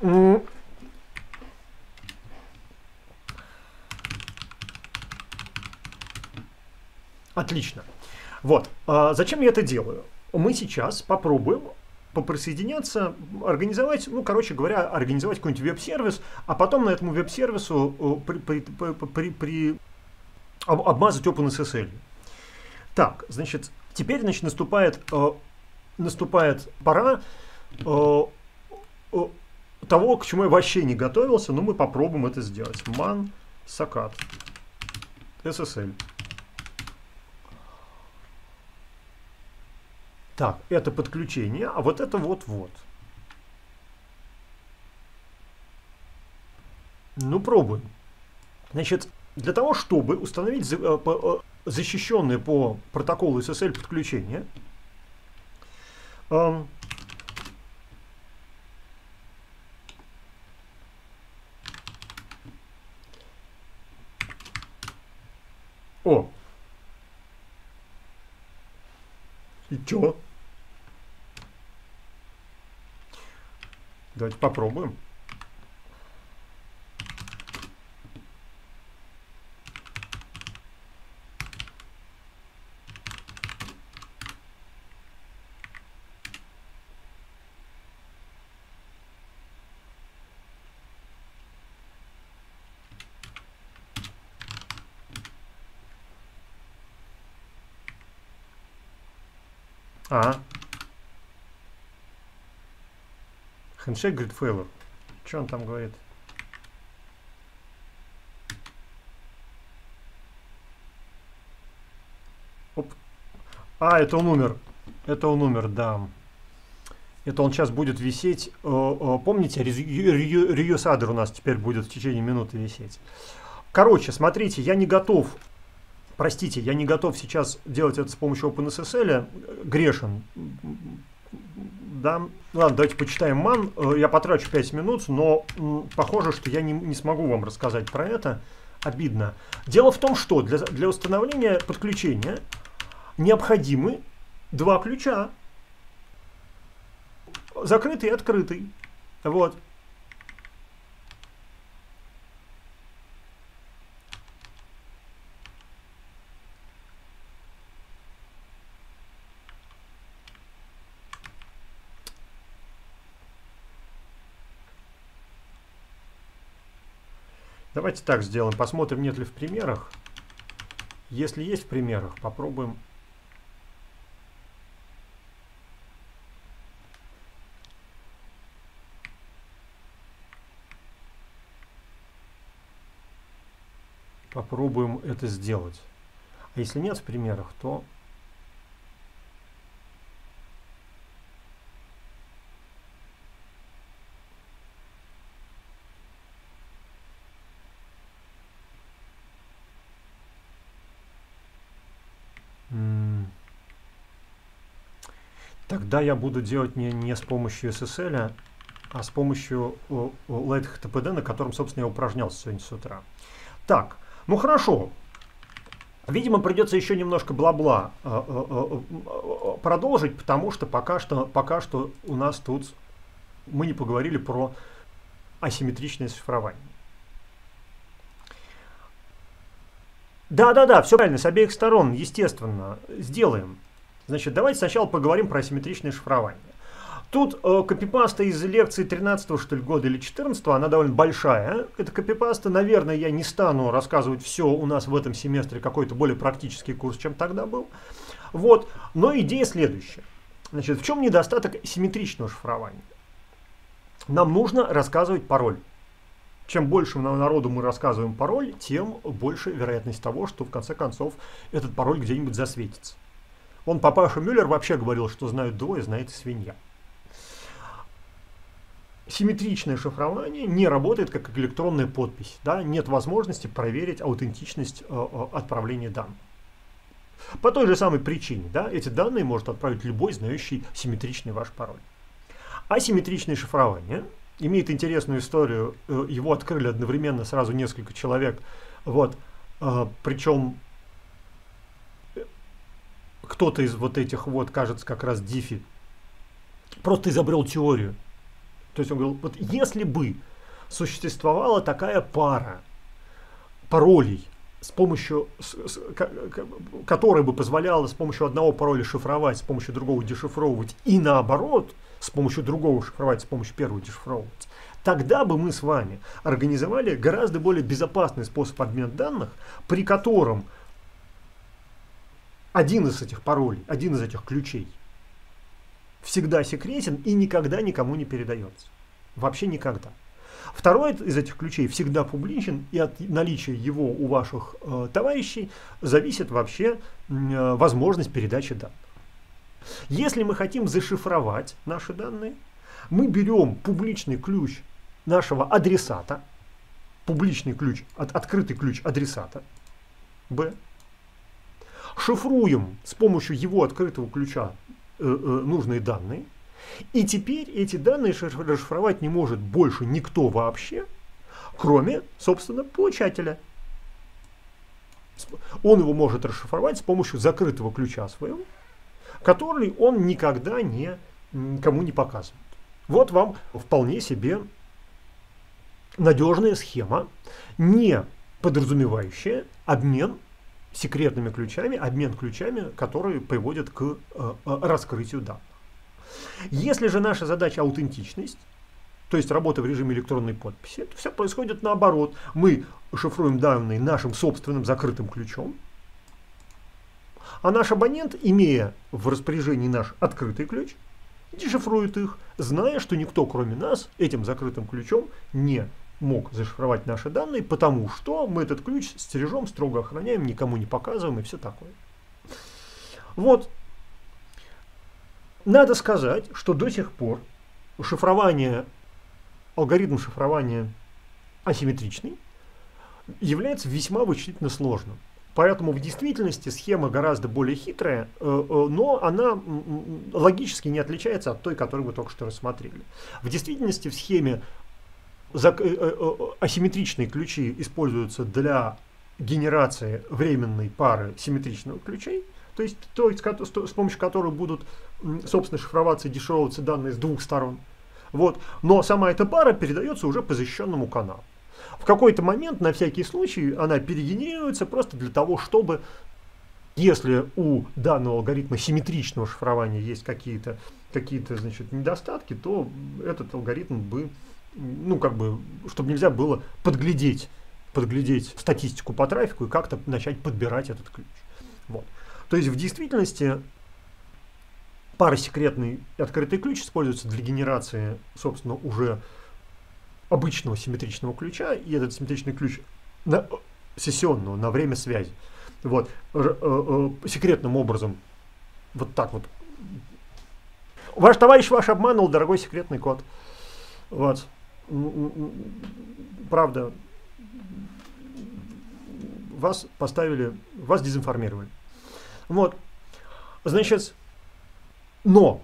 Отлично. Вот. А зачем я это делаю? Мы сейчас попробуем поприсоединяться, организовать, ну, короче говоря, организовать какой-нибудь веб-сервис, а потом на этому веб-сервису при, при, при, при, обмазать OpenSSL. Так, значит, теперь, значит, наступает, э, наступает пора э, э, того, к чему я вообще не готовился, но мы попробуем это сделать. Man sakat эс эс эль. Так, это подключение, а вот это вот-вот. Ну, пробуем. Значит, для того, чтобы установить защищенное по протоколу эс эс эль подключение, эм, о, и чё? Давайте попробуем. А. Handshake grid failure. Что он там говорит? Оп. А, это он умер. Это он умер, да. Это он сейчас будет висеть. Помните, reuse adder у нас теперь будет в течение минуты висеть. Короче, смотрите, я не готов. Простите, я не готов сейчас делать это с помощью OpenSSL. Грешен. Да. Ладно, давайте почитаем man. Я потрачу пять минут, но похоже, что я не, не смогу вам рассказать про это. Обидно. Дело в том, что для, для установления подключения необходимы два ключа. Закрытый и открытый. Вот. Давайте так сделаем. Посмотрим, нет ли в примерах. Если есть в примерах, попробуем. Попробуем это сделать. А если нет в примерах, то... Тогда я буду делать не, не с помощью эс эс эль, а с помощью Light эйч ти ти пи, на котором, собственно, я упражнялся сегодня с утра. Так, ну хорошо. Видимо, придется еще немножко бла-бла э, э, э, продолжить, потому что пока что, пока что у нас тут мы не поговорили про асимметричное шифрование. Да-да-да, все правильно, с обеих сторон, естественно, сделаем. Значит, давайте сначала поговорим про асимметричное шифрование. Тут э, копипаста из лекции тринадцатого, что ли, года или четырнадцатого, она довольно большая. Это копипаста, наверное, я не стану рассказывать все у нас в этом семестре, какой-то более практический курс, чем тогда был. Вот, но идея следующая. Значит, в чем недостаток симметричного шифрования? Нам нужно рассказывать пароль. Чем больше народу мы рассказываем пароль, тем больше вероятность того, что в конце концов этот пароль где-нибудь засветится. Он, папаша Мюллер, вообще говорил, что знают двое, знает и свинья. Симметричное шифрование не работает как электронная подпись. Да? Нет возможности проверить аутентичность э, отправления данных. По той же самой причине, да, эти данные может отправить любой, знающий симметричный ваш пароль. Асимметричное шифрование имеет интересную историю. Его открыли одновременно сразу несколько человек. Вот. Причем кто-то из вот этих вот, кажется, как раз Диффи, просто изобрел теорию. То есть он говорил, вот если бы существовала такая пара паролей, с помощью, с, с, которая бы позволяла с помощью одного пароля шифровать, с помощью другого дешифровывать, и наоборот, с помощью другого шифровать, с помощью первого дешифровывать, тогда бы мы с вами организовали гораздо более безопасный способ обмена данных, при котором один из этих паролей, один из этих ключей всегда секретен и никогда никому не передается. Вообще никогда. Второй из этих ключей всегда публичен, и от наличия его у ваших э, товарищей зависит вообще э, возможность передачи данных. Если мы хотим зашифровать наши данные, мы берем публичный ключ нашего адресата, публичный ключ, от, открытый ключ адресата, Б, шифруем с помощью его открытого ключа э, э, нужные данные, и теперь эти данные расшифровать не может больше никто вообще, кроме, собственно, получателя. Он его может расшифровать с помощью закрытого ключа своего, который он никогда не, никому не показывает. Вот вам вполне себе надежная схема, не подразумевающая обмен секретными ключами, обмен ключами, которые приводят к э, раскрытию данных. Если же наша задача аутентичность, то есть работа в режиме электронной подписи, то все происходит наоборот. Мы шифруем данные нашим собственным закрытым ключом, а наш абонент, имея в распоряжении наш открытый ключ, дешифрует их, зная, что никто, кроме нас, этим закрытым ключом не мог зашифровать наши данные, потому что мы этот ключ стережем, строго охраняем, никому не показываем и все такое. Вот. Надо сказать, что до сих пор шифрование, алгоритм шифрования асимметричный является весьма вычислительно сложным. Поэтому в действительности схема гораздо более хитрая, но она логически не отличается от той, которую мы только что рассмотрели. В действительности в схеме асимметричные ключи используются для генерации временной пары симметричных ключей, то есть, то есть с помощью которой будут, собственно, шифроваться и дешифровываться данные с двух сторон. Вот. Но сама эта пара передается уже по защищенному каналу. В какой-то момент, на всякий случай, она перегенерируется просто для того, чтобы, если у данного алгоритма симметричного шифрования есть какие-то какие-то, значит, недостатки, то этот алгоритм бы, ну, как бы, чтобы нельзя было подглядеть, подглядеть статистику по трафику и как-то начать подбирать этот ключ. Вот. То есть в действительности парасекретный и открытый ключ используются для генерации, собственно, уже обычного симметричного ключа, и этот симметричный ключ на, сессионного, на время связи. Вот. Р, э, э, секретным образом, вот так вот. Ваш товарищ ваш обманул, дорогой секретный код. Вот. Правда, вас поставили, вас дезинформировали. Вот. Значит, но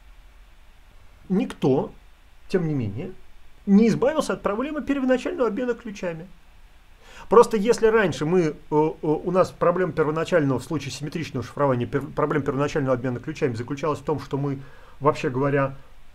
никто, тем не менее, не избавился от проблемы первоначального обмена ключами. Просто если раньше мы, у нас проблема первоначального, в случае симметричного шифрования, проблема первоначального обмена ключами заключалась в том, что мы, вообще говоря,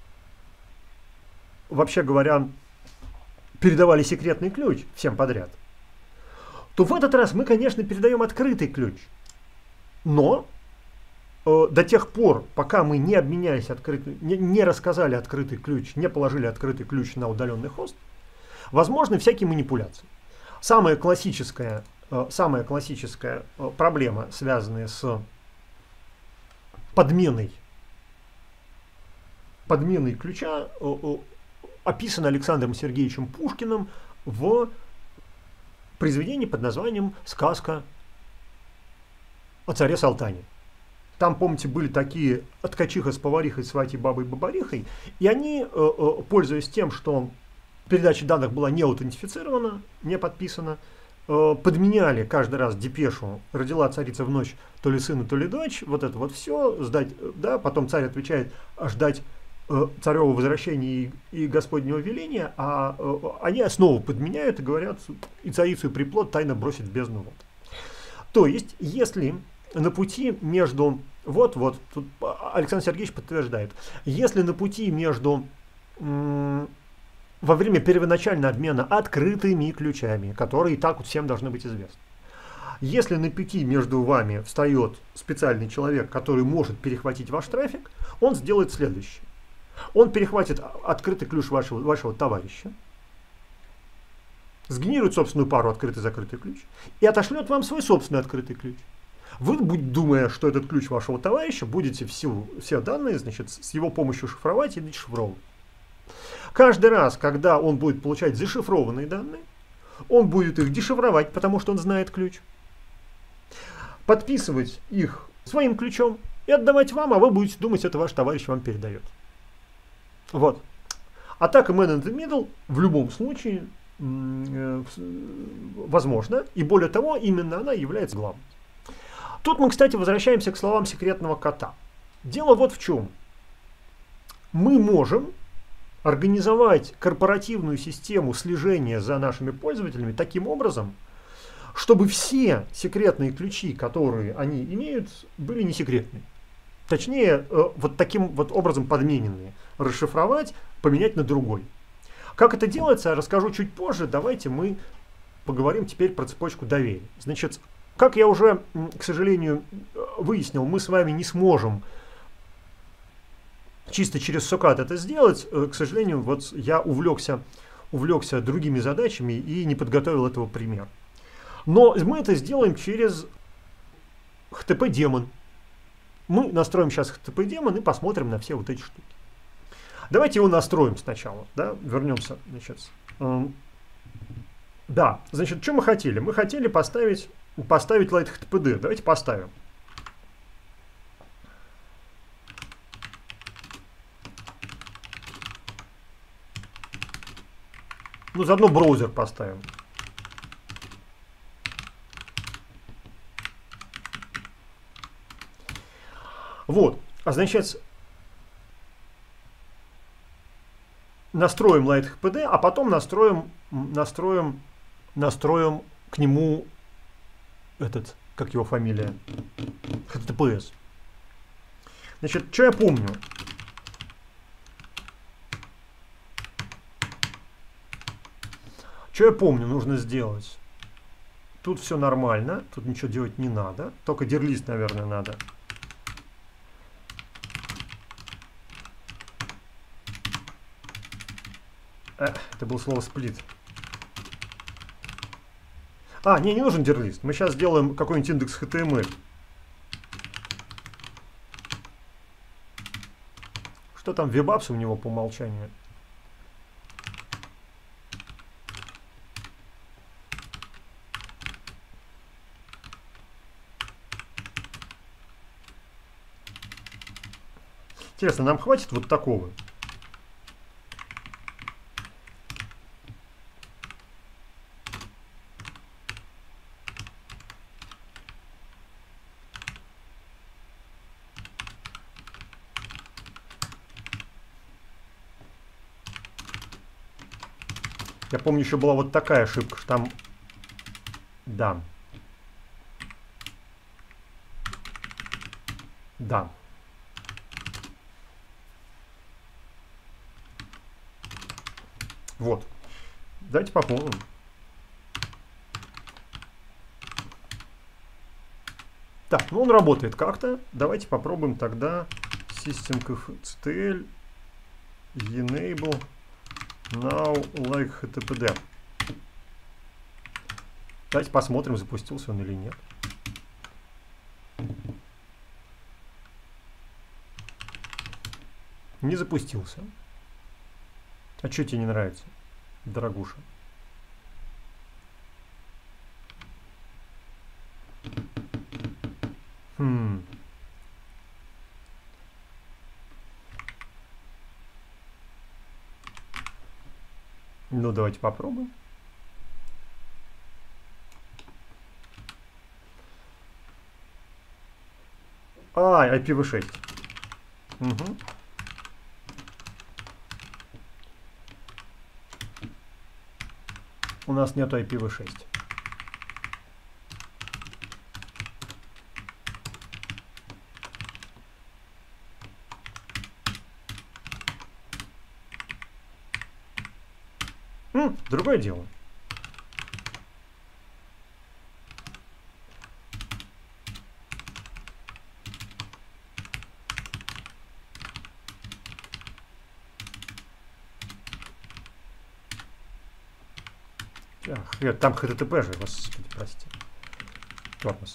вообще говоря, передавали секретный ключ всем подряд, то в этот раз мы, конечно, передаем открытый ключ. Но э, до тех пор, пока мы не обменялись открытым, не, не рассказали открытый ключ, не положили открытый ключ на удаленный хост, возможны всякие манипуляции. Самая классическая, э, самая классическая э, проблема, связанная с подменой, подменой ключа, э, э, описана Александром Сергеевичем Пушкиным в произведении под названием «Сказка о царе Салтане». Там, помните, были такие ткачиха с поварихой, сватьей, бабой, бабарихой, и они, э, э, пользуясь тем, что передача данных была не аутентифицирована, не подписана, э, подменяли каждый раз депешу «Родила царица в ночь то ли сына, то ли дочь», вот это вот все, сдать, да, потом царь отвечает, а ждать, царево возвращение и Господнего веления, а они снова подменяют и говорят, и царицу, и приплод тайно бросит в бездну вод. То есть, если на пути между, вот, вот, тут Александр Сергеевич подтверждает, если на пути между, во время первоначального обмена открытыми ключами, которые и так вот всем должны быть известны, если на пути между вами встает специальный человек, который может перехватить ваш трафик, он сделает следующее. Он перехватит открытый ключ вашего, вашего товарища, сгенерирует собственную пару открытый-закрытый ключ и отошлет вам свой собственный открытый ключ. Вы, думая, что этот ключ вашего товарища, будете всю, все данные, значит, с его помощью шифровать и дешифровывать. Каждый раз, когда он будет получать зашифрованные данные, он будет их дешифровать, потому что он знает ключ, подписывать их своим ключом и отдавать вам, а вы будете думать, это ваш товарищ вам передает. Вот. Атака Man in the Middle в любом случае возможна, и более того, именно она является главной. Тут мы, кстати, возвращаемся к словам секретного кота. Дело вот в чем. Мы можем организовать корпоративную систему слежения за нашими пользователями таким образом, чтобы все секретные ключи, которые они имеют, были не секретными. Точнее, вот таким вот образом подмененные. Расшифровать, поменять на другой. Как это делается, я расскажу чуть позже. Давайте мы поговорим теперь про цепочку доверия. Значит, как я уже, к сожалению, выяснил, мы с вами не сможем чисто через сокат это сделать. К сожалению, вот я увлекся, увлекся другими задачами и не подготовил этого примера. Но мы это сделаем через эйч ти ти пи-демон. Мы настроим сейчас эйч ти ти пи-демон и посмотрим на все вот эти штуки. Давайте его настроим сначала. Да? Вернемся. Значит, эм, да, значит, что мы хотели? Мы хотели поставить, поставить Light эйч ти ти пи-D. Давайте поставим. Ну, заодно браузер поставим. Вот, а значит, настроим Light эйч ти ти пи-D, а потом настроим, настроим, настроим к нему этот, как его фамилия, эйч ти ти пи эс. Значит, что я помню? Что я помню, нужно сделать? Тут все нормально, тут ничего делать не надо, только дир-лист, наверное, надо. Э, это было слово сплит. А, не, не нужен дир-лист. Мы сейчас сделаем какой-нибудь индекс эйч ти эм эль. Что там, веб-апс у него по умолчанию? Интересно, нам хватит вот такого? Я помню, еще была вот такая ошибка, что там... Да. Да. Вот. Давайте попробуем. Так, ну он работает как-то. Давайте попробуем тогда systemctl enable now like эйч ти ти пи-D. Давайте посмотрим, запустился он или нет. Не запустился. А что тебе не нравится, дорогуша? Хм. Ну, давайте попробуем. А, ай пи ви шесть. Угу. у нас нету ай пи ви шесть. М, другое дело. Ах, там эйч ти ти пи же, господи, прости. Тормоз.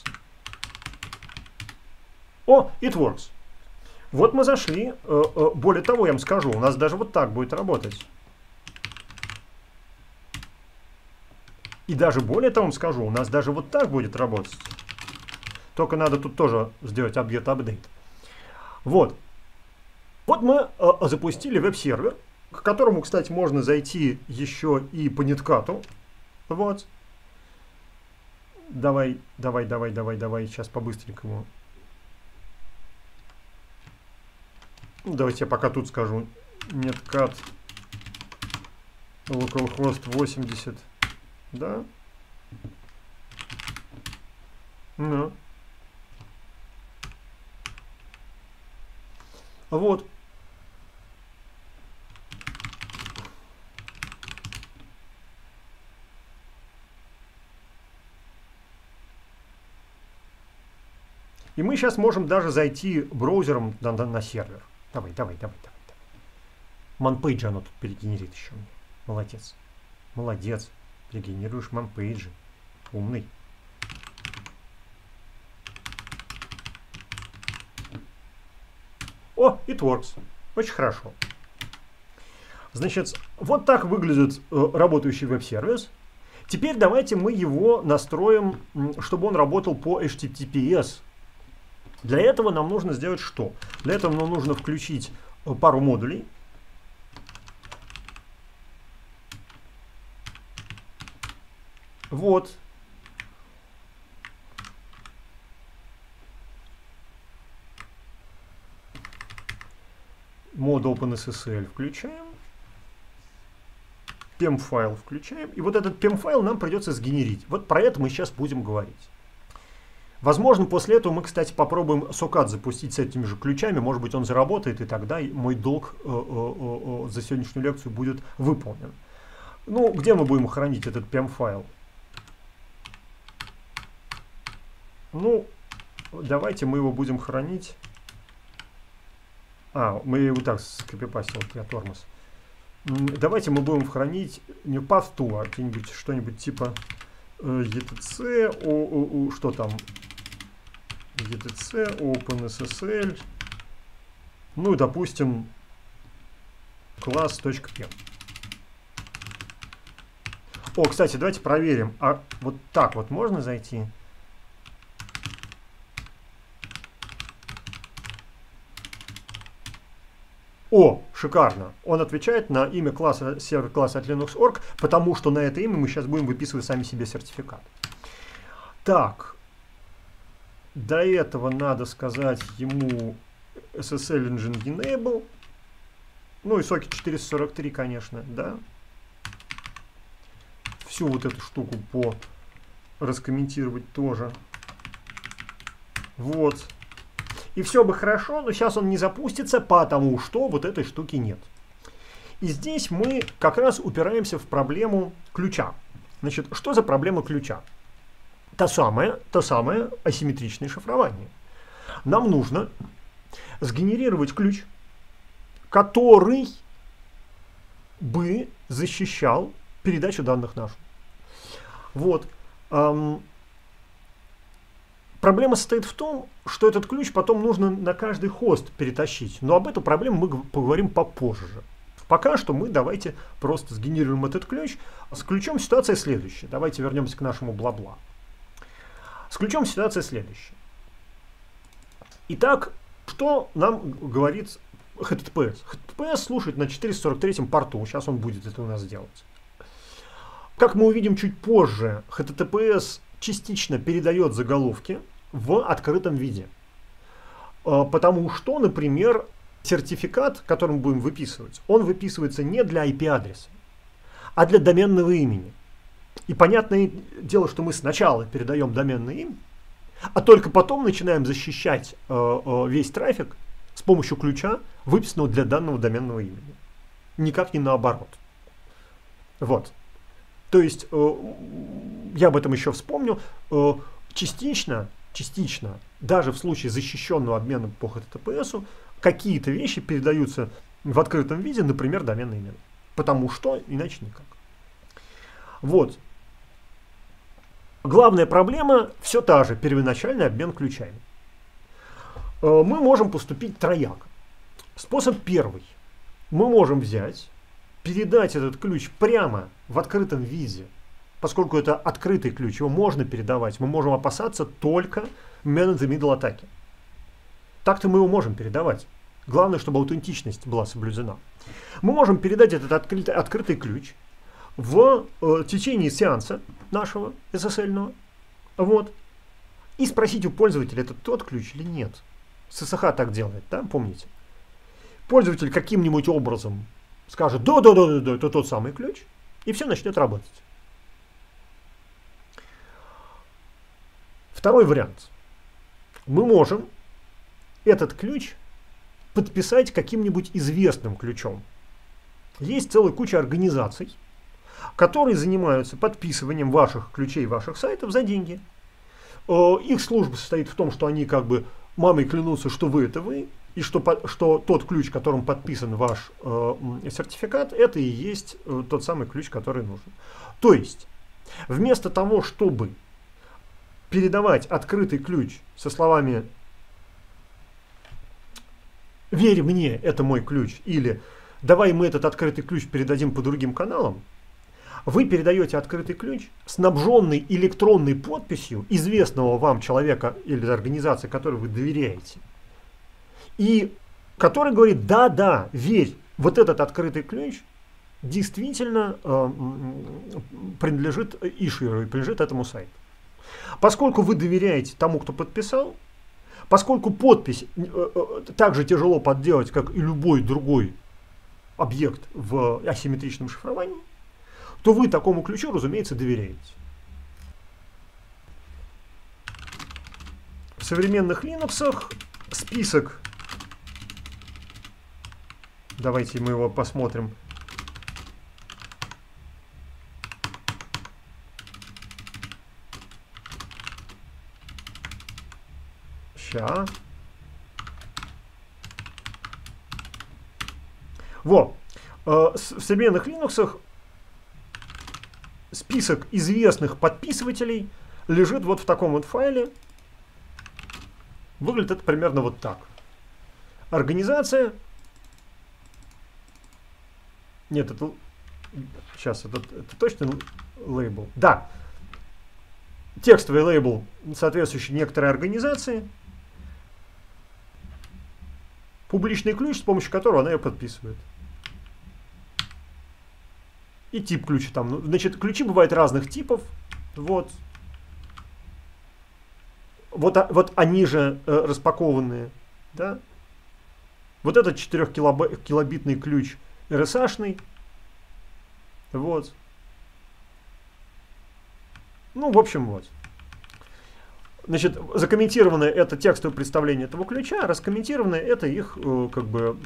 О, it works. Вот мы зашли. Более того, я вам скажу, у нас даже вот так будет работать. И даже более того, вам скажу, у нас даже вот так будет работать. Только надо тут тоже сделать объект апдейт. Вот. Вот мы э, запустили веб-сервер, к которому, кстати, можно зайти еще и по неткату. Вот. Давай, давай, давай, давай, давай, сейчас по-быстренькому. Ну, давайте я пока тут скажу. Неткат localhost восемьдесят. Да. Ну. Вот. И мы сейчас можем даже зайти браузером на, на, на сервер. Давай, давай, давай, давай, давай. Манпейджи оно тут перегенерит еще мне. Молодец. Молодец. Перегенерируешь манпейджи. Умный. О, it works. Очень хорошо. Значит, вот так выглядит э, работающий веб-сервис. Теперь давайте мы его настроим, чтобы он работал по эйч ти ти пи эс. Для этого нам нужно сделать что? Для этого нам нужно включить пару модулей. Вот. Мод OpenSSL включаем. пем-файл включаем. И вот этот пем-файл нам придется сгенерить. Вот про это мы сейчас будем говорить. Возможно, после этого мы, кстати, попробуем сокат запустить с этими же ключами. Может быть, он заработает, и тогда мой долг э, э, э, за сегодняшнюю лекцию будет выполнен. Ну, где мы будем хранить этот пем-файл? Ну, давайте мы его будем хранить. А, мы его так скопипастил, я тормоз. Давайте мы будем хранить не path to, а где-нибудь что-нибудь типа э, etc, о, о, о, что там? etc, OpenSSL, ну и, допустим, class.pem. О, кстати, давайте проверим. А вот так вот можно зайти? О, шикарно. Он отвечает на имя класса, сервер класса от Linux точка орг, потому что на это имя мы сейчас будем выписывать сами себе сертификат. Так. До этого надо сказать ему эс эс эл Engine Enable. Ну и сокет четыреста сорок три, конечно, да. Всю вот эту штуку по раскомментировать тоже. Вот. И все бы хорошо, но сейчас он не запустится, потому что вот этой штуки нет. И здесь мы как раз упираемся в проблему ключа. Значит, что за проблема ключа? Та самая, то самое асимметричное шифрование. Нам нужно сгенерировать ключ, который бы защищал передачу данных нашу. Вот. Эм, проблема состоит в том, что этот ключ потом нужно на каждый хост перетащить. Но об этой проблеме мы поговорим попозже. Пока что мы давайте просто сгенерируем этот ключ. С ключом ситуация следующая. Давайте вернемся к нашему бла-бла. С ключом ситуация следующая. Итак, что нам говорит эйч ти ти пи эс? эйч ти ти пи эс слушает на четыреста сорок третьем порту. Сейчас он будет это у нас делать. Как мы увидим чуть позже, эйч ти ти пи эс частично передает заголовки в открытом виде. Потому что, например, сертификат, который мы будем выписывать, он выписывается не для ай пи-адреса, а для доменного имени. И понятное дело, что мы сначала передаем доменное имя, а только потом начинаем защищать э, э, весь трафик с помощью ключа, выписанного для данного доменного имени. Никак не наоборот. Вот. То есть, э, я об этом еще вспомню, э, частично, частично, даже в случае защищенного обмена по эйч ти ти пи эс, какие-то вещи передаются в открытом виде, например, доменное имя. Потому что, иначе никак. Вот. Главная проблема все та же, первоначальный обмен ключами. Мы можем поступить трояко. Способ первый. Мы можем взять, передать этот ключ прямо в открытом виде. Поскольку это открытый ключ, его можно передавать, мы можем опасаться только man-in-the-middle атаки. Так-то мы его можем передавать. Главное, чтобы аутентичность была соблюдена. Мы можем передать этот открытый, открытый ключ в э, течение сеанса нашего эс эс эль-ного, вот, и спросить у пользователя, это тот ключ или нет. эс эс эйч так делает, да, помните? Пользователь каким-нибудь образом скажет, да-да-да-да, это тот самый ключ, и все начнет работать. Второй вариант. Мы можем этот ключ подписать каким-нибудь известным ключом. Есть целая куча организаций, которые занимаются подписыванием ваших ключей ваших сайтов за деньги. Их служба состоит в том, что они как бы мамой клянутся, что вы это вы, и что, что тот ключ, которым подписан ваш э, сертификат, это и есть э, тот самый ключ, который нужен. То есть, вместо того, чтобы передавать открытый ключ со словами «Верь мне, это мой ключ» или «Давай мы этот открытый ключ передадим по другим каналам», вы передаете открытый ключ, снабженный электронной подписью известного вам человека или организации, которой вы доверяете, и который говорит, да, да, верь, вот этот открытый ключ действительно э, принадлежит ишеру и принадлежит этому сайту. Поскольку вы доверяете тому, кто подписал, поскольку подпись э, э, так же тяжело подделать, как и любой другой объект в асимметричном шифровании, то вы такому ключу, разумеется, доверяете. В современных Linux список, давайте мы его посмотрим, сейчас. Вот. В современных Linux список известных подписывателей лежит вот в таком вот файле. Выглядит это примерно вот так. Организация. Нет, это... Сейчас, это, это точно лейбл. Да. Текстовый лейбл, соответствующий некоторой организации. Публичный ключ, с помощью которого она ее подписывает. И тип ключа там. Значит, ключи бывают разных типов. Вот. Вот, вот они же э, распакованные. Да? Вот этот четырёхкилобитный ключ эр эс эй-шный. Вот. Ну, в общем, вот. Значит, закомментированное это текстовое представление этого ключа, а раскомментированное это их э, как бы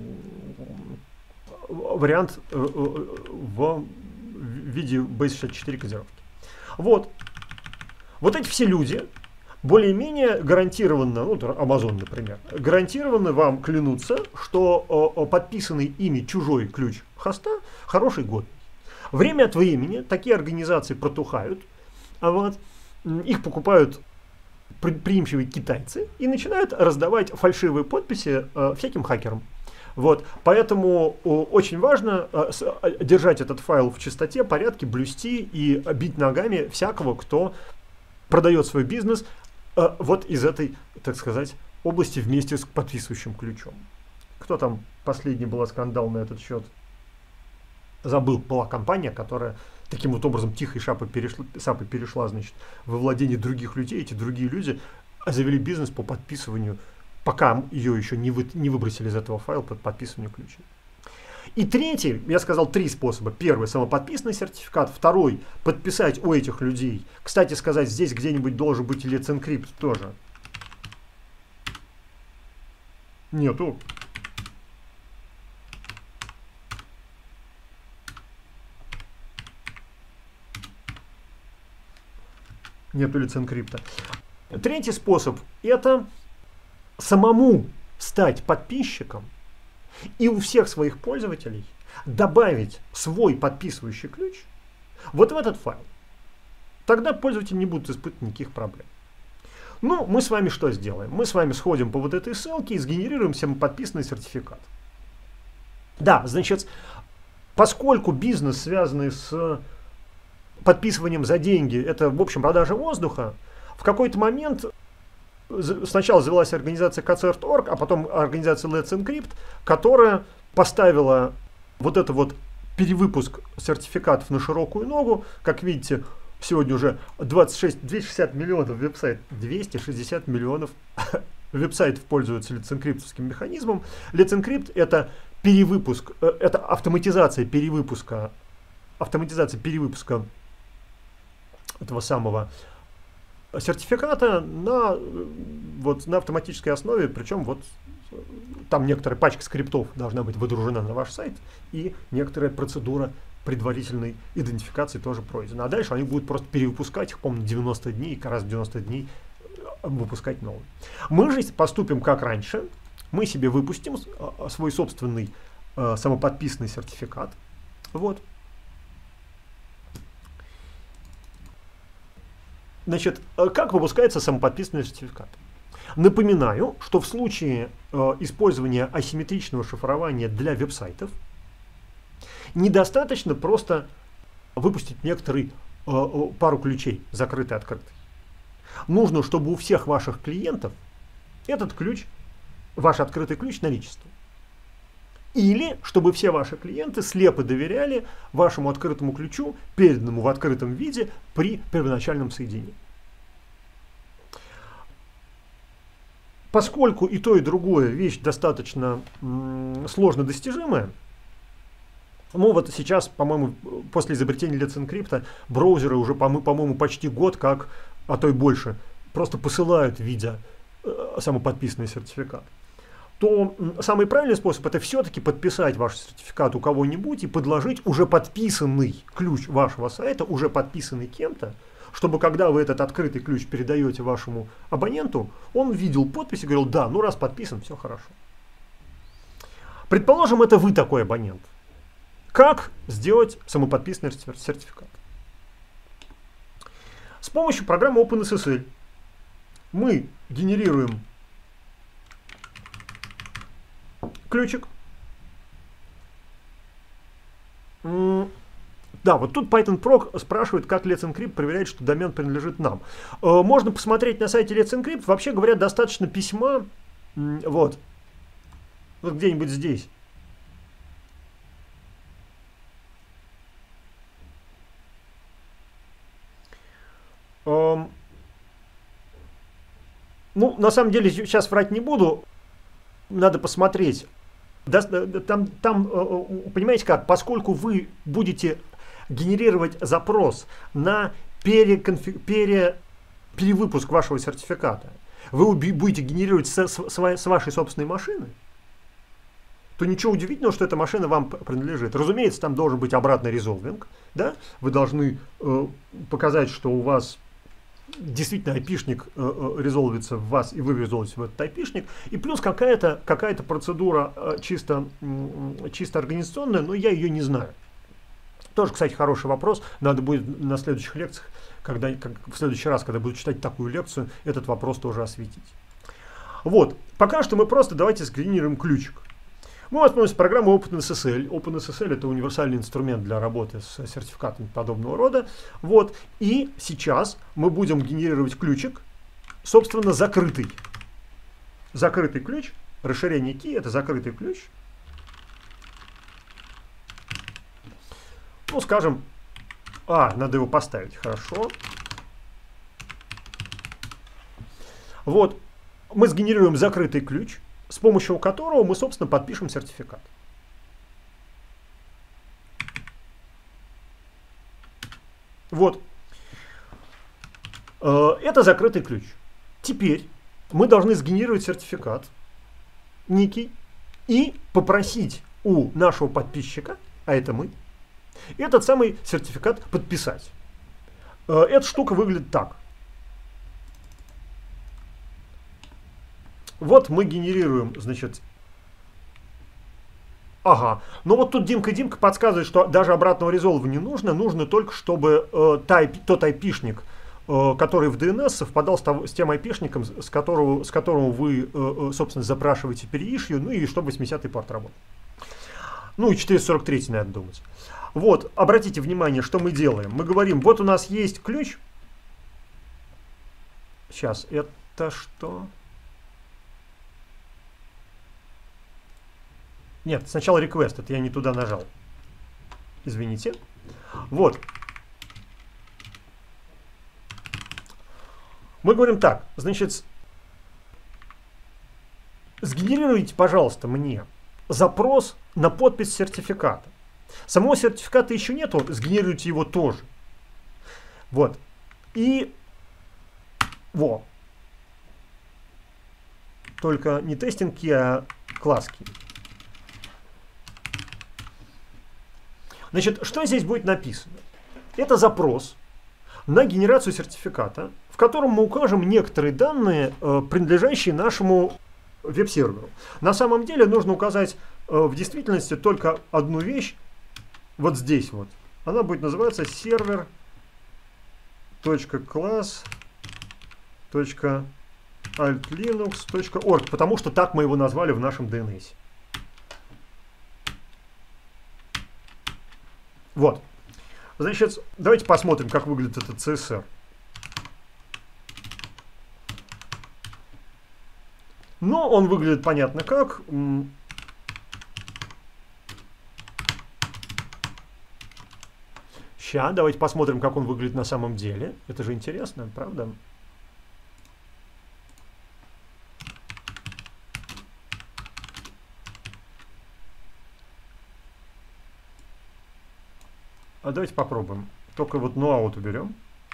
вариант э, в виде бейс шестьдесят четыре кодировки. Вот. Вот эти все люди более-менее гарантированно, ну, Amazon, например, гарантированно вам клянутся, что э, подписанный ими чужой ключ хоста хороший год. Время от времени такие организации протухают, а вот их покупают предприимчивые китайцы и начинают раздавать фальшивые подписи э, всяким хакерам. Вот. Поэтому о, очень важно э, с, э, держать этот файл в чистоте, порядке, блюсти и бить ногами всякого, кто продает свой бизнес э, вот из этой, так сказать, области вместе с подписывающим ключом. Кто там последний был скандал на этот счет? Забыл, была компания, которая таким вот образом тихой шапой перешла, сапой перешла, значит, во владение других людей. Эти другие люди завели бизнес по подписыванию, пока ее еще не, вы, не выбросили из этого файла под подписывание ключей. И третий, я сказал три способа. Первый — самоподписанный сертификат. Второй — подписать у этих людей. Кстати сказать, здесь где-нибудь должен быть и Let's Encrypt тоже. Нету. Нету Let's Encrypt. Третий способ — это самому стать подписчиком и у всех своих пользователей добавить свой подписывающий ключ вот в этот файл. Тогда пользователи не будут испытывать никаких проблем. Ну, мы с вами что сделаем? Мы с вами сходим по вот этой ссылке и сгенерируем самоподписанный сертификат. Да, значит, поскольку бизнес, связанный с подписыванием за деньги, это, в общем, продажа воздуха, в какой-то момент сначала завелась организация Concert точка орг, а потом организация Let's Encrypt, которая поставила вот это вот перевыпуск сертификатов на широкую ногу. Как видите, сегодня уже двадцать шесть, двести шестьдесят миллионов веб-сайтов, двести шестьдесят миллионов веб-сайтов пользуются Let's Encrypt механизмом. Let's Encrypt — это перевыпуск, это автоматизация перевыпуска, автоматизация перевыпуска этого самого сертификата на, вот, на автоматической основе, причем вот там некоторая пачка скриптов должна быть выдружена на ваш сайт, и некоторая процедура предварительной идентификации тоже пройдена. А дальше они будут просто перевыпускать их, по-моему, девяносто дней, и как раз девяносто дней выпускать новые. Мы же поступим как раньше, мы себе выпустим свой собственный э, самоподписанный сертификат. Вот. Значит, как выпускается самоподписанный сертификат? Напоминаю, что в случае э, использования асимметричного шифрования для веб-сайтов недостаточно просто выпустить некоторый э, пару ключей, закрытый, открытый. Нужно, чтобы у всех ваших клиентов этот ключ, ваш открытый ключ наличествовал. Или чтобы все ваши клиенты слепо доверяли вашему открытому ключу, переданному в открытом виде при первоначальном соединении. Поскольку и то, и другое вещь достаточно сложно достижимая, ну вот сейчас, по-моему, после изобретения Let's Encrypt браузеры уже, по-моему, почти год как, а то и больше, просто посылают в виде самоподписанный сертификат, то самый правильный способ — это все-таки подписать ваш сертификат у кого-нибудь и подложить уже подписанный ключ вашего сайта, уже подписанный кем-то, чтобы когда вы этот открытый ключ передаете вашему абоненту, он видел подпись и говорил: да, ну раз подписан, все хорошо. Предположим, это вы такой абонент. Как сделать самоподписанный сертификат? С помощью программы OpenSSL мы генерируем ключик. Да, вот тут PythonPro спрашивает, как Let's Encrypt проверяет, что домен принадлежит нам. Можно посмотреть на сайте Let's Encrypt. Вообще говоря, достаточно письма. Вот. Вот где-нибудь здесь. Ну, на самом деле, сейчас врать не буду. Надо посмотреть. Там, там, понимаете как, поскольку вы будете генерировать запрос на переконфи... пере... перевыпуск вашего сертификата, вы будете генерировать с, с, с вашей собственной машины, то ничего удивительного, что эта машина вам принадлежит. Разумеется, там должен быть обратный резолвинг. Да? Вы должны э, показать, что у вас действительно айпишник э, э, резолвится в вас, и вы резолвите в этот айпишник. И плюс какая-то какая-то процедура э, чисто, э, чисто организационная, но я ее не знаю. Тоже, кстати, хороший вопрос. Надо будет на следующих лекциях, когда, как, в следующий раз, когда буду читать такую лекцию, этот вопрос тоже осветить. Вот. Пока что мы просто давайте сгенерируем ключик. Мы воспользуемся программой OpenSSL. OpenSSL — это универсальный инструмент для работы с сертификатами подобного рода. Вот. И сейчас мы будем генерировать ключик, собственно, закрытый. Закрытый ключ. Расширение key — это закрытый ключ. Ну, скажем, а, надо его поставить, хорошо. Вот. Мы сгенерируем закрытый ключ, с помощью которого мы, собственно, подпишем сертификат. Вот. Это закрытый ключ. Теперь мы должны сгенерировать сертификат некий и попросить у нашего подписчика, а это мы, этот самый сертификат подписать. Эта штука выглядит так. Вот мы генерируем, значит, ага. Но вот тут Димка Димка подсказывает, что даже обратного резолва не нужно. Нужно только, чтобы э, тайп, тот айпишник, э, который в ди эн эс, совпадал с, того, с тем айпишником, с которого, с которого вы, э, собственно, запрашиваете переишью, ну и чтобы восьмидесятый порт работал. Ну и четыреста сорок третий надо думать. Вот, обратите внимание, что мы делаем. Мы говорим, вот у нас есть ключ. Сейчас, это что? Нет, сначала request, это я не туда нажал. Извините. Вот. Мы говорим так, значит, сгенерируйте, пожалуйста, мне запрос на подпись сертификата. Самого сертификата еще нету, сгенерируйте его тоже. Вот. И во. Только не тестинги, а класски. Значит, что здесь будет написано? Это запрос на генерацию сертификата, в котором мы укажем некоторые данные, э, принадлежащие нашему веб-серверу. На самом деле нужно указать э, в действительности только одну вещь, вот здесь вот. Она будет называться server.class.altlinux.org, потому что так мы его назвали в нашем ди эн эс. Вот. Значит, давайте посмотрим, как выглядит этот си эс эр. Ну, он выглядит понятно как. Сейчас, давайте посмотрим, как он выглядит на самом деле. Это же интересно, правда? А давайте попробуем. Только вот ноаут уберем.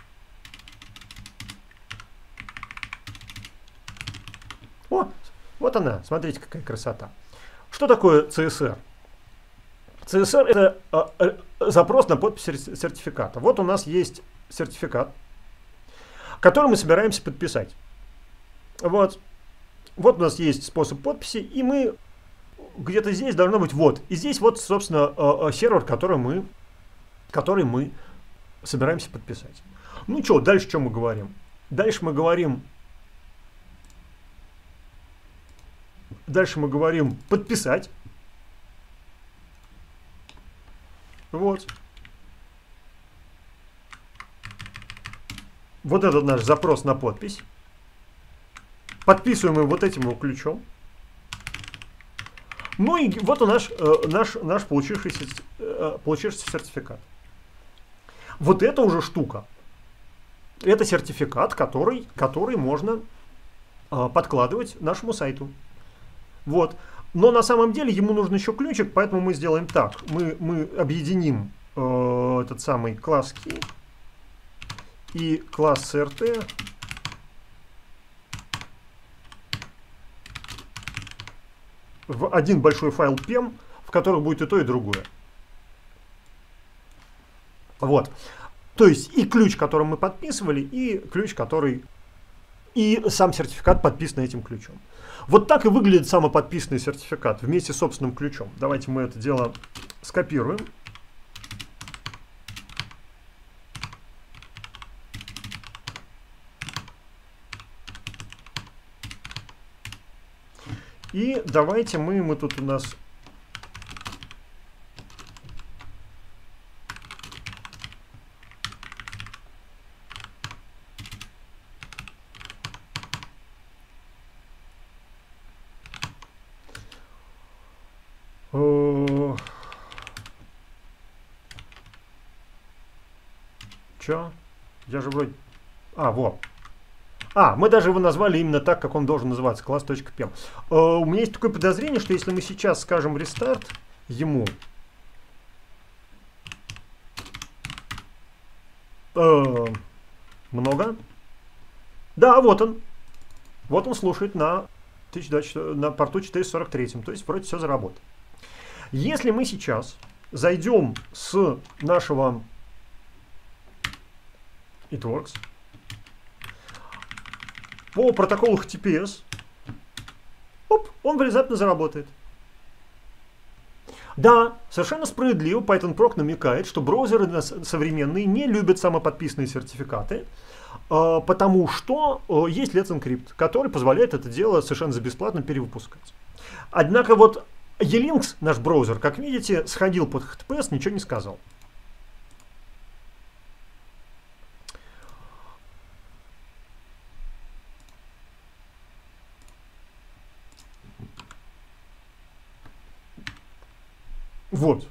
О, вот она. Смотрите, какая красота. Что такое си эс эр? си эс эр это а, а, запрос на подпись сертификата. Вот у нас есть сертификат, который мы собираемся подписать. Вот. Вот у нас есть способ подписи, и мы где-то здесь должно быть вот. И здесь вот, собственно, а, а, сервер, который мы который мы собираемся подписать. Ну что, дальше что мы говорим? Дальше мы говорим, дальше мы говорим подписать. Вот. Вот этот наш запрос на подпись. Подписываем его вот этим вот ключом. Ну и вот у нас э, наш, наш получившийся, э, получившийся сертификат. Вот эта уже штука. Это сертификат, который, который можно э, подкладывать нашему сайту. Вот. Но на самом деле ему нужен еще ключик, поэтому мы сделаем так. Мы, мы объединим э, этот самый класс key и класс crt. В один большой файл пем, в котором будет и то, и другое. Вот. То есть и ключ, которым мы подписывали, и ключ, который... И сам сертификат подписан этим ключом. Вот так и выглядит самоподписанный сертификат вместе с собственным ключом. Давайте мы это дело скопируем. И давайте мы, мы тут у нас... Чё? Я же вроде... А, вот. А, мы даже его назвали именно так, как он должен называться, class.pem. Uh, у меня есть такое подозрение, что если мы сейчас скажем restart ему, Э, много. Да, вот он. Вот он слушает на, на порту четыреста сорок три. То есть вроде все заработало. Если мы сейчас зайдем с нашего itworks по протоколу эйч ти ти пи эс, оп, он внезапно заработает. Да, совершенно справедливо, PythonProc намекает, что браузеры современные не любят самоподписанные сертификаты, потому что есть Let's Encrypt, который позволяет это дело совершенно за бесплатно перевыпускать. Однако вот E-Links, наш браузер, как видите, сходил под эйч ти ти пи эс, ничего не сказал. Вот.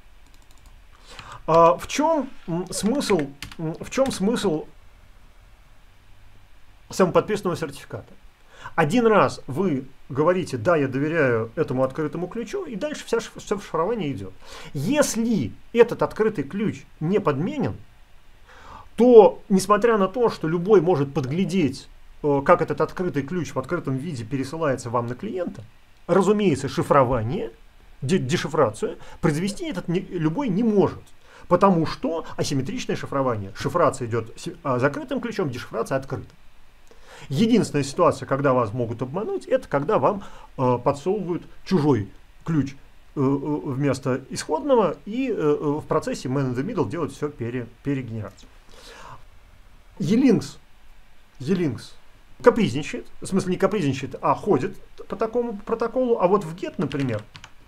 А в чем смысл, в чем смысл самоподписанного сертификата? Один раз вы говорите, да, я доверяю этому открытому ключу, и дальше вся, все шифрование идет. Если этот открытый ключ не подменен, то, несмотря на то, что любой может подглядеть, как этот открытый ключ в открытом виде пересылается вам на клиента, разумеется, шифрование, дешифрацию произвести этот не, любой не может. Потому что асимметричное шифрование. Шифрация идет закрытым ключом, дешифрация открытым. Единственная ситуация, когда вас могут обмануть, это когда вам э, подсовывают чужой ключ э, вместо исходного и э, в процессе man in the middle делать все пере, перегенерацию. E-Links, E-Links капризничает, в смысле не капризничает, а ходит по такому протоколу, а вот в get, например,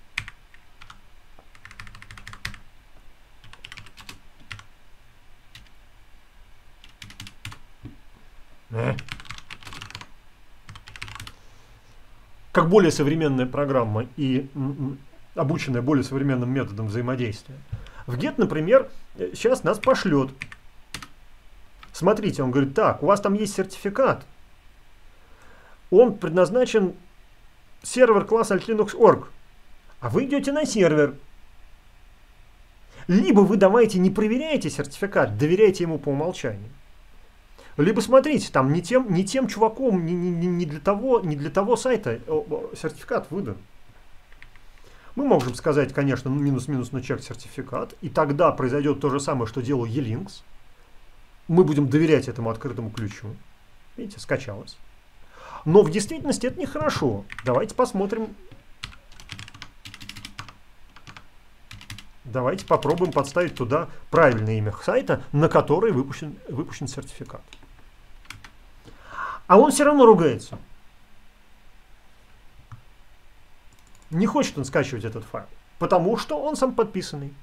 как более современная программа и м, обученная более современным методом взаимодействия. В get, например, сейчас нас пошлет. Смотрите, он говорит, так, у вас там есть сертификат. Он предназначен сервер класса altlinux точка org. А вы идете на сервер. Либо вы давайте не проверяете сертификат, доверяете ему по умолчанию. Либо смотрите, там не тем, не тем чуваком, не, не, не, для того, не для того сайта сертификат выдан. Мы можем сказать, конечно, минус-минус, но чек сертификат, и тогда произойдет то же самое, что делал E-Links. Мы будем доверять этому открытому ключу. Видите, скачалось. Но в действительности это нехорошо. Давайте посмотрим. Давайте попробуем подставить туда правильное имя сайта, на который выпущен, выпущен сертификат. А он все равно ругается. Не хочет он скачивать этот файл, потому что он сам подписанный.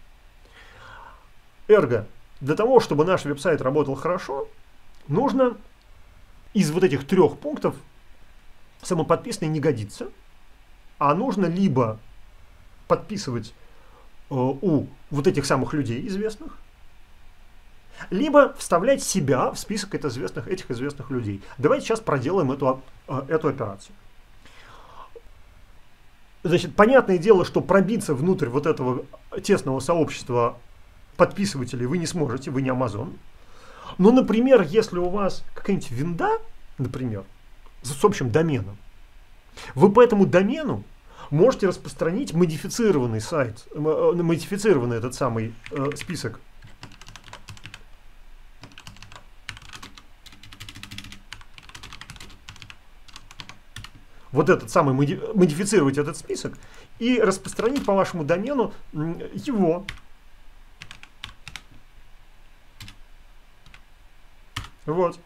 Эрго, для того, чтобы наш веб-сайт работал хорошо, нужно из вот этих трех пунктов самоподписанный не годится, а нужно либо подписывать э, у вот этих самых людей известных, либо вставлять себя в список этих известных, этих известных людей. Давайте сейчас проделаем эту, эту операцию. Значит, понятное дело, что пробиться внутрь вот этого тесного сообщества подписывателей вы не сможете, вы не Amazon. Но, например, если у вас какая-нибудь винда, например, с общим доменом, вы по этому домену можете распространить модифицированный сайт, модифицированный этот самый э, список. Вот этот самый, модифицировать этот список и распространить по вашему домену его. Вот.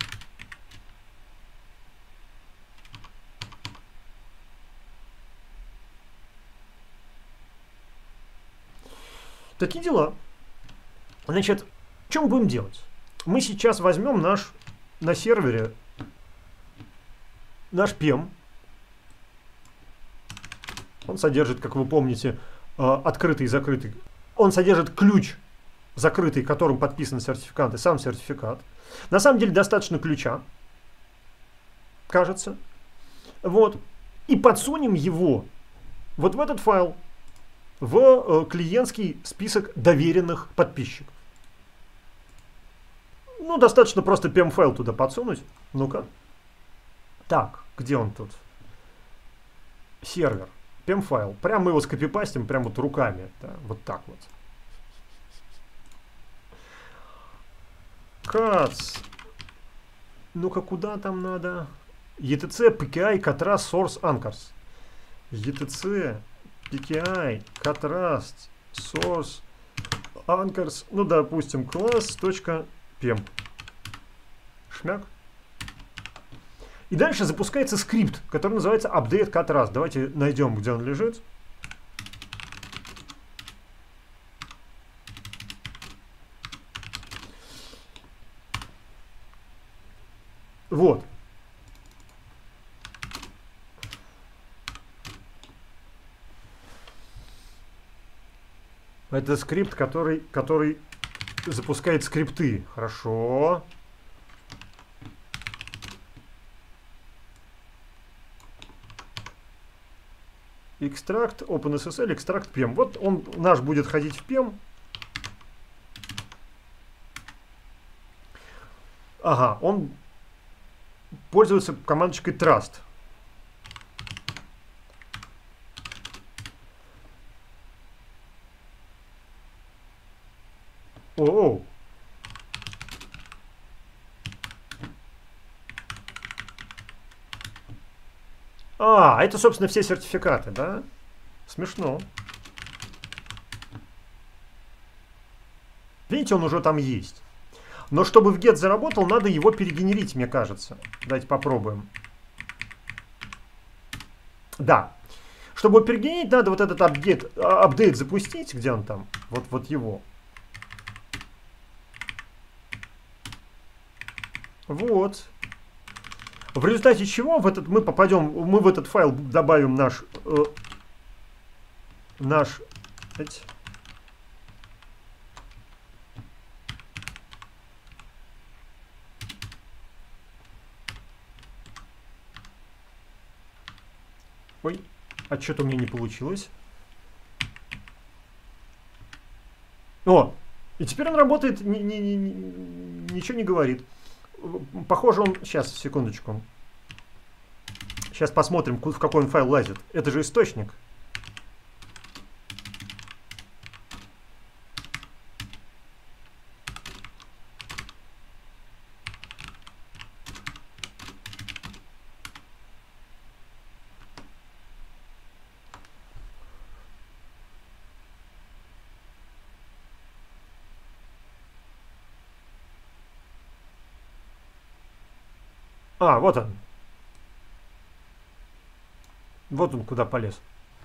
Такие дела. Значит, что мы будем делать? Мы сейчас возьмем наш на сервере наш пем. Он содержит, как вы помните, открытый и закрытый. Он содержит ключ закрытый, которым подписан сертификат, и сам сертификат. На самом деле достаточно ключа, кажется. Вот. И подсунем его вот в этот файл, в клиентский список доверенных подписчиков. Ну, достаточно просто пи эм-файл туда подсунуть. Ну-ка. Так, где он тут? Сервер. пи эм-файл. Прямо мы его скопипастим, прямо вот руками. Да, вот так вот. Cats. Ну-ка, куда там надо? etc pki catras source anchors. etc pki catras source anchors. Ну, допустим, class.pem. Шмяк. И дальше запускается скрипт, который называется update catras. Давайте найдем, где он лежит. Вот. Это скрипт, который, который запускает скрипты. Хорошо. Extract, OpenSSL, extract пем. Вот он наш будет ходить в пем. Ага, он пользуется командочкой trust. О-о. А, это, собственно, все сертификаты, да? Смешно. Видите, он уже там есть. Но чтобы в get заработал, надо его перегенерить, мне кажется. Давайте попробуем. Да. Чтобы перегенерить, надо вот этот апдейт, апдейт запустить. Где он там? Вот, вот его. Вот. В результате чего в этот мы попадем, мы в этот файл добавим наш э, наш эти, ой, а что-то у меня не получилось. О, и теперь он работает, ни, ни, ни, ничего не говорит. Похоже, он... Сейчас, секундочку. Сейчас посмотрим, в какой он файл лазит. Это же источник. А, вот он. Вот он куда полез.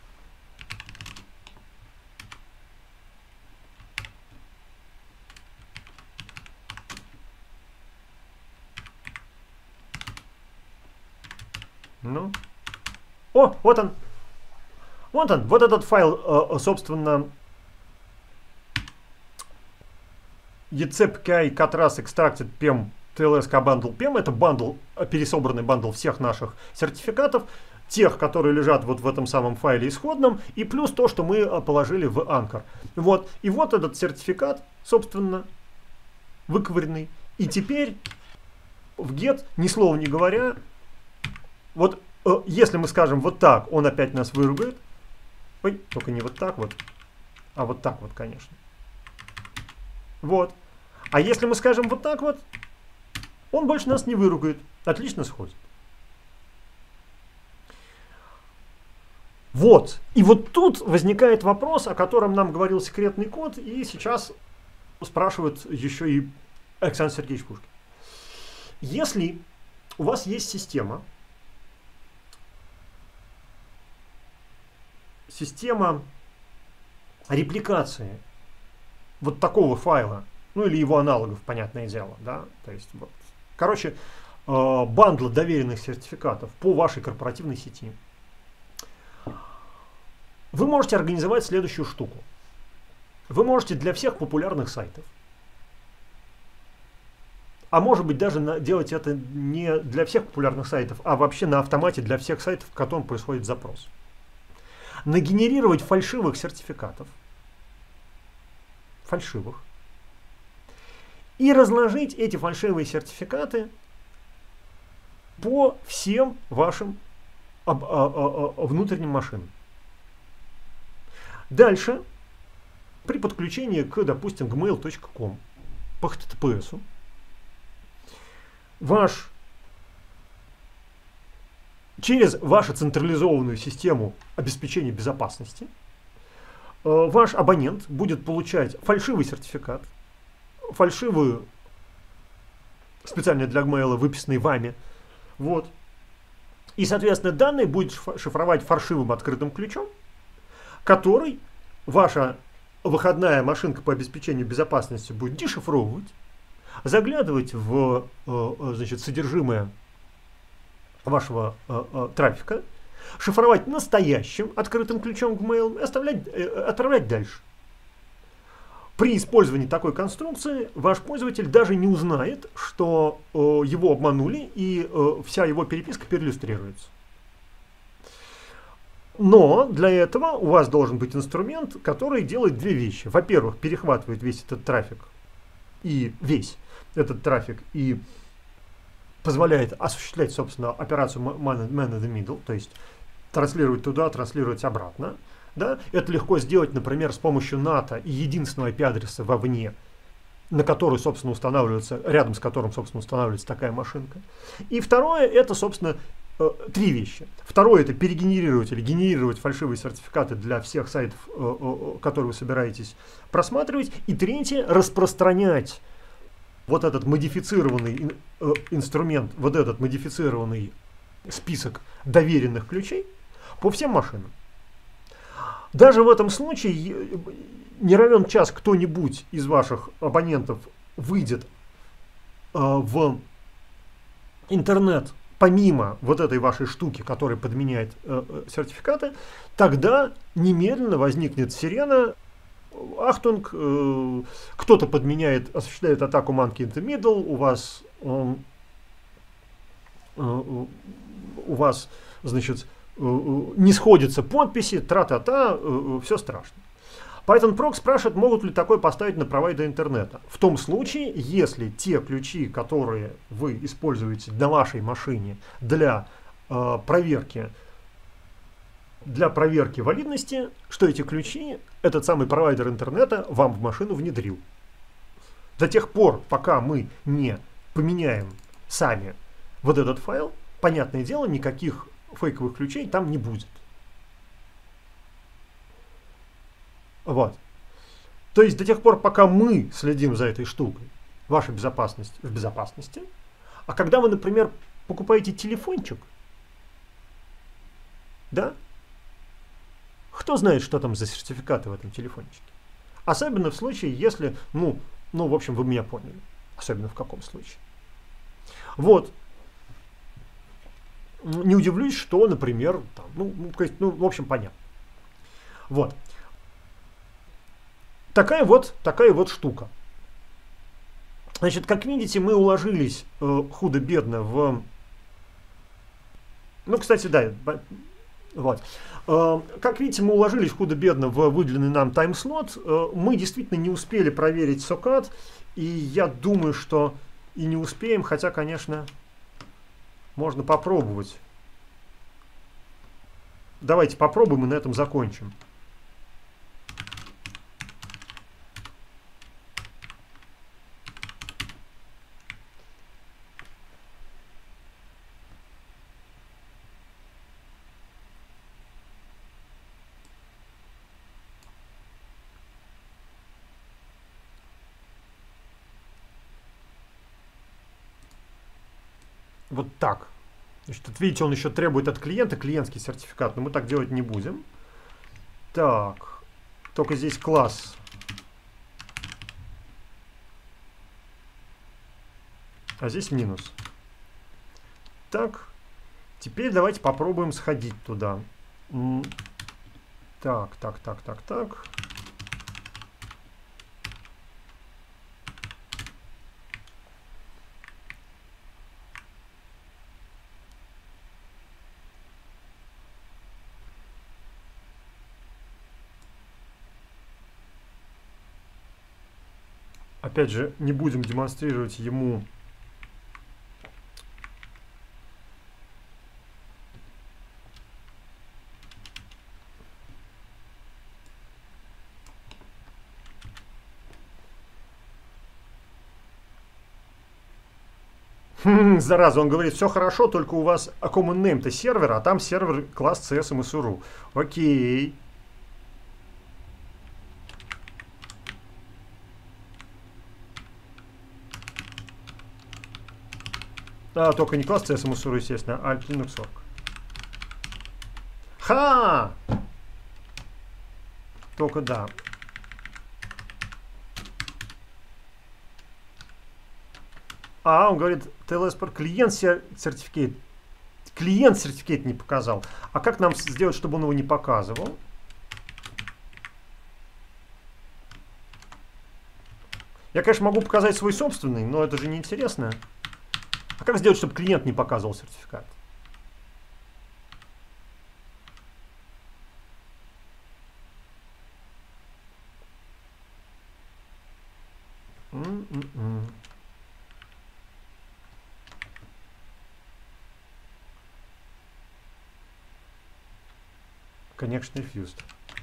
Ну. О, вот он. Вот он. Вот этот файл, собственно, etc pki catras extracted pem tlsk bundle pem. Это бандл, пересобранный бандл всех наших сертификатов, тех, которые лежат вот в этом самом файле исходном, и плюс то, что мы положили в Anchor. Вот. И вот этот сертификат, собственно, выковыренный. И теперь в get, ни слова не говоря, вот э, если мы скажем вот так, он опять нас выругает. Ой, только не вот так вот, а вот так вот, конечно. Вот. А если мы скажем вот так вот, он больше нас не выругает. Отлично сходит. Вот. И вот тут возникает вопрос, о котором нам говорил секретный код, и сейчас спрашивает еще и Александр Сергеевич Пушкин. Если у вас есть система, система репликации вот такого файла, ну или его аналогов, понятное дело, да, то есть вот, короче, э, бандла доверенных сертификатов по вашей корпоративной сети, вы можете организовать следующую штуку. Вы можете для всех популярных сайтов, а может быть даже на, делать это не для всех популярных сайтов, а вообще на автомате для всех сайтов, в котором происходит запрос, нагенерировать фальшивых сертификатов, фальшивых, и разложить эти фальшивые сертификаты по всем вашим об, а, а, а, внутренним машинам. Дальше, при подключении к, допустим, gmail точка ком по эйч ти ти пи эс, ваш, через вашу централизованную систему обеспечения безопасности ваш абонент будет получать фальшивый сертификат, фальшивую, специально для Gmail выписанный вами, вот. И, соответственно, данные будет шифровать фальшивым открытым ключом, который ваша выходная машинка по обеспечению безопасности будет дешифровывать, заглядывать в, значит, содержимое вашего э, э, трафика, шифровать настоящим открытым ключом Gmail и оставлять, э, отправлять дальше. При использовании такой конструкции ваш пользователь даже не узнает, что э, его обманули, и э, вся его переписка переиллюстрируется. Но для этого у вас должен быть инструмент, который делает две вещи. Во-первых, перехватывает весь этот трафик и весь этот трафик и позволяет осуществлять, собственно, операцию man in the middle, то есть транслировать туда, транслировать обратно. Да? Это легко сделать, например, с помощью ната и единственного ай пи-адреса вовне, на который, собственно, устанавливается, рядом с которым, собственно, устанавливается такая машинка. И второе, это, собственно, э, три вещи. Второе, это перегенерировать или генерировать фальшивые сертификаты для всех сайтов, э, э, которые вы собираетесь просматривать. И третье, распространять вот этот модифицированный э, инструмент, вот этот модифицированный список доверенных ключей по всем машинам. Даже в этом случае не равен час кто-нибудь из ваших абонентов выйдет э, в интернет помимо вот этой вашей штуки, которая подменяет э, сертификаты, тогда немедленно возникнет сирена. Ахтунг, э, кто-то подменяет, осуществляет атаку Monkey in the Middle, у вас, э, э, у вас, значит, не сходятся подписи, тра-та-та, все страшно. Python Proc спрашивает, могут ли такое поставить на провайдер интернета. В том случае, если те ключи, которые вы используете на вашей машине для э, проверки, для проверки валидности, что эти ключи этот самый провайдер интернета вам в машину внедрил. До тех пор, пока мы не поменяем сами вот этот файл, понятное дело, никаких фейковых ключей там не будет. Вот. То есть до тех пор, пока мы следим за этой штукой, ваша безопасность в безопасности. А когда вы, например, покупаете телефончик, да, кто знает, что там за сертификаты в этом телефончике? Особенно в случае, если, ну, ну, в общем, вы меня поняли. Особенно в каком случае. Вот. Не удивлюсь, что, например, там, ну, ну, в общем, понятно. Вот. Такая вот, такая вот штука. Значит, как видите, мы уложились э, худо-бедно в... Ну, кстати, да, вот. Э, как видите, мы уложились худо-бедно в выделенный нам тайм-слот. Э, мы действительно не успели проверить сокат, и я думаю, что и не успеем, хотя, конечно... Можно попробовать. Давайте попробуем и на этом закончим. Вот так. Значит, вот видите, он еще требует от клиента клиентский сертификат, но мы так делать не будем. Так, только здесь класс. А здесь минус. Так, теперь давайте попробуем сходить туда. Так, так, так, так, так. Опять же, не будем демонстрировать ему Хм, зараза, он говорит, все хорошо, только у вас а common name-то сервер, а там сервер класс си эс эм эс ю. Окей. А, только не класс си эс эм эс ю, естественно, а Linux точка орг. Ха! Только да. А, он говорит, ти эл эс клиент сертификат. Клиент сертификат не показал. А как нам сделать, чтобы он его не показывал? Я, конечно, могу показать свой собственный, но это же неинтересно. А как сделать, чтобы клиент не показывал сертификат? М-м-м. Конечно, refused.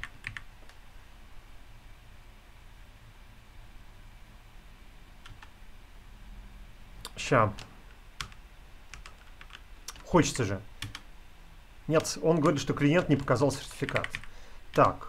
Ща. Хочется же. Нет, он говорит, что клиент не показал сертификат. Так.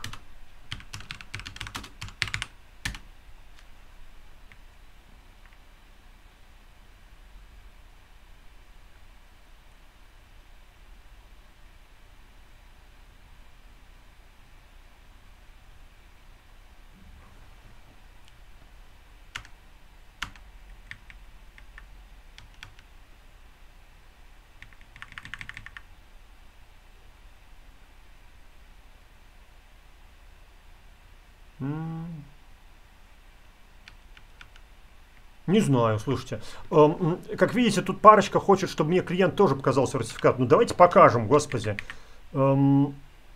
Не знаю, слушайте. Эм, как видите, тут парочка хочет, чтобы мне клиент тоже показал сертификат. Ну давайте покажем, господи. Эм...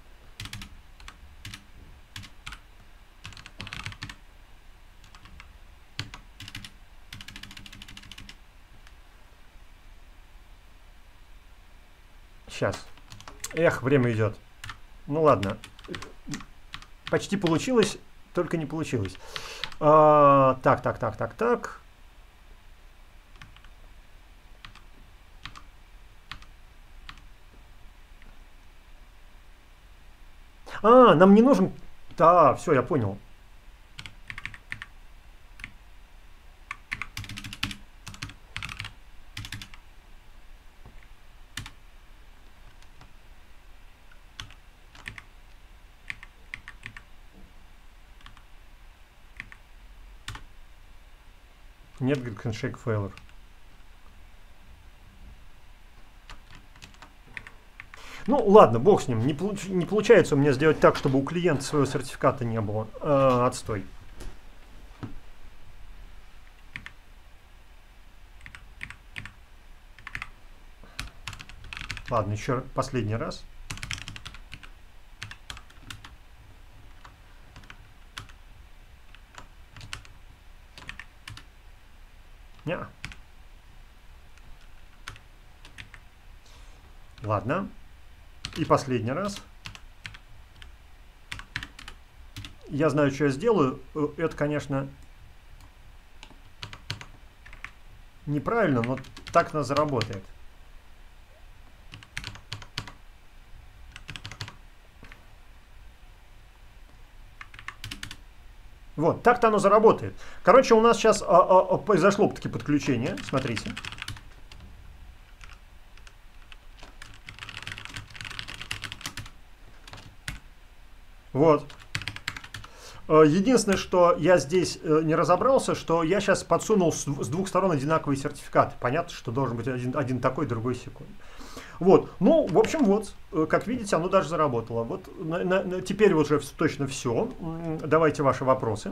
Сейчас. Эх, время идет. Ну ладно. Почти получилось, только не получилось. А, так, так, так, так, так. А, нам не нужен... Да, все, я понял. Нет, говорит, handshake failure. Ну, ладно, бог с ним. Не, получ не получается у меня сделать так, чтобы у клиента своего сертификата не было. Э, отстой. Ладно, еще последний раз. Не. Ладно. И последний раз. Я знаю, что я сделаю. Это, конечно, неправильно, но так нас заработает. Вот, так-то оно заработает. Короче, у нас сейчас а, а, произошло таки подключение. Смотрите. Вот. Единственное, что я здесь не разобрался, что я сейчас подсунул с двух сторон одинаковый сертификат. Понятно, что должен быть один, один такой, другой секунд. Вот. Ну, в общем, вот. Как видите, оно даже заработало. Вот на, на, теперь уже точно все. Давайте ваши вопросы.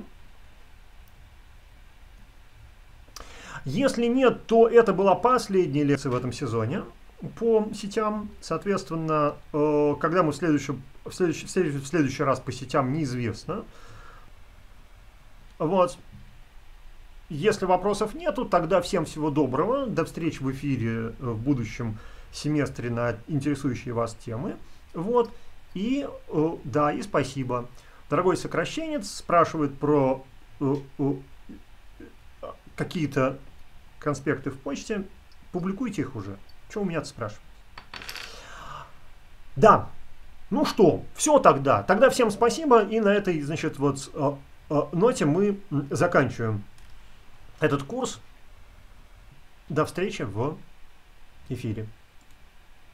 Если нет, то это была последняя лекция в этом сезоне по сетям. Соответственно, когда мы в следующий, в следующий, в следующий раз по сетям, неизвестно. Вот. Если вопросов нету, тогда всем всего доброго. До встречи в эфире в будущем семестре на интересующие вас темы. Вот. И да, и спасибо. Дорогой сокращенец спрашивает про какие-то конспекты в почте. Публикуйте их уже. Что у меня-то спрашивать? Да. Ну что, все тогда. Тогда всем спасибо. И на этой, значит, вот ноте мы заканчиваем этот курс. До встречи в эфире.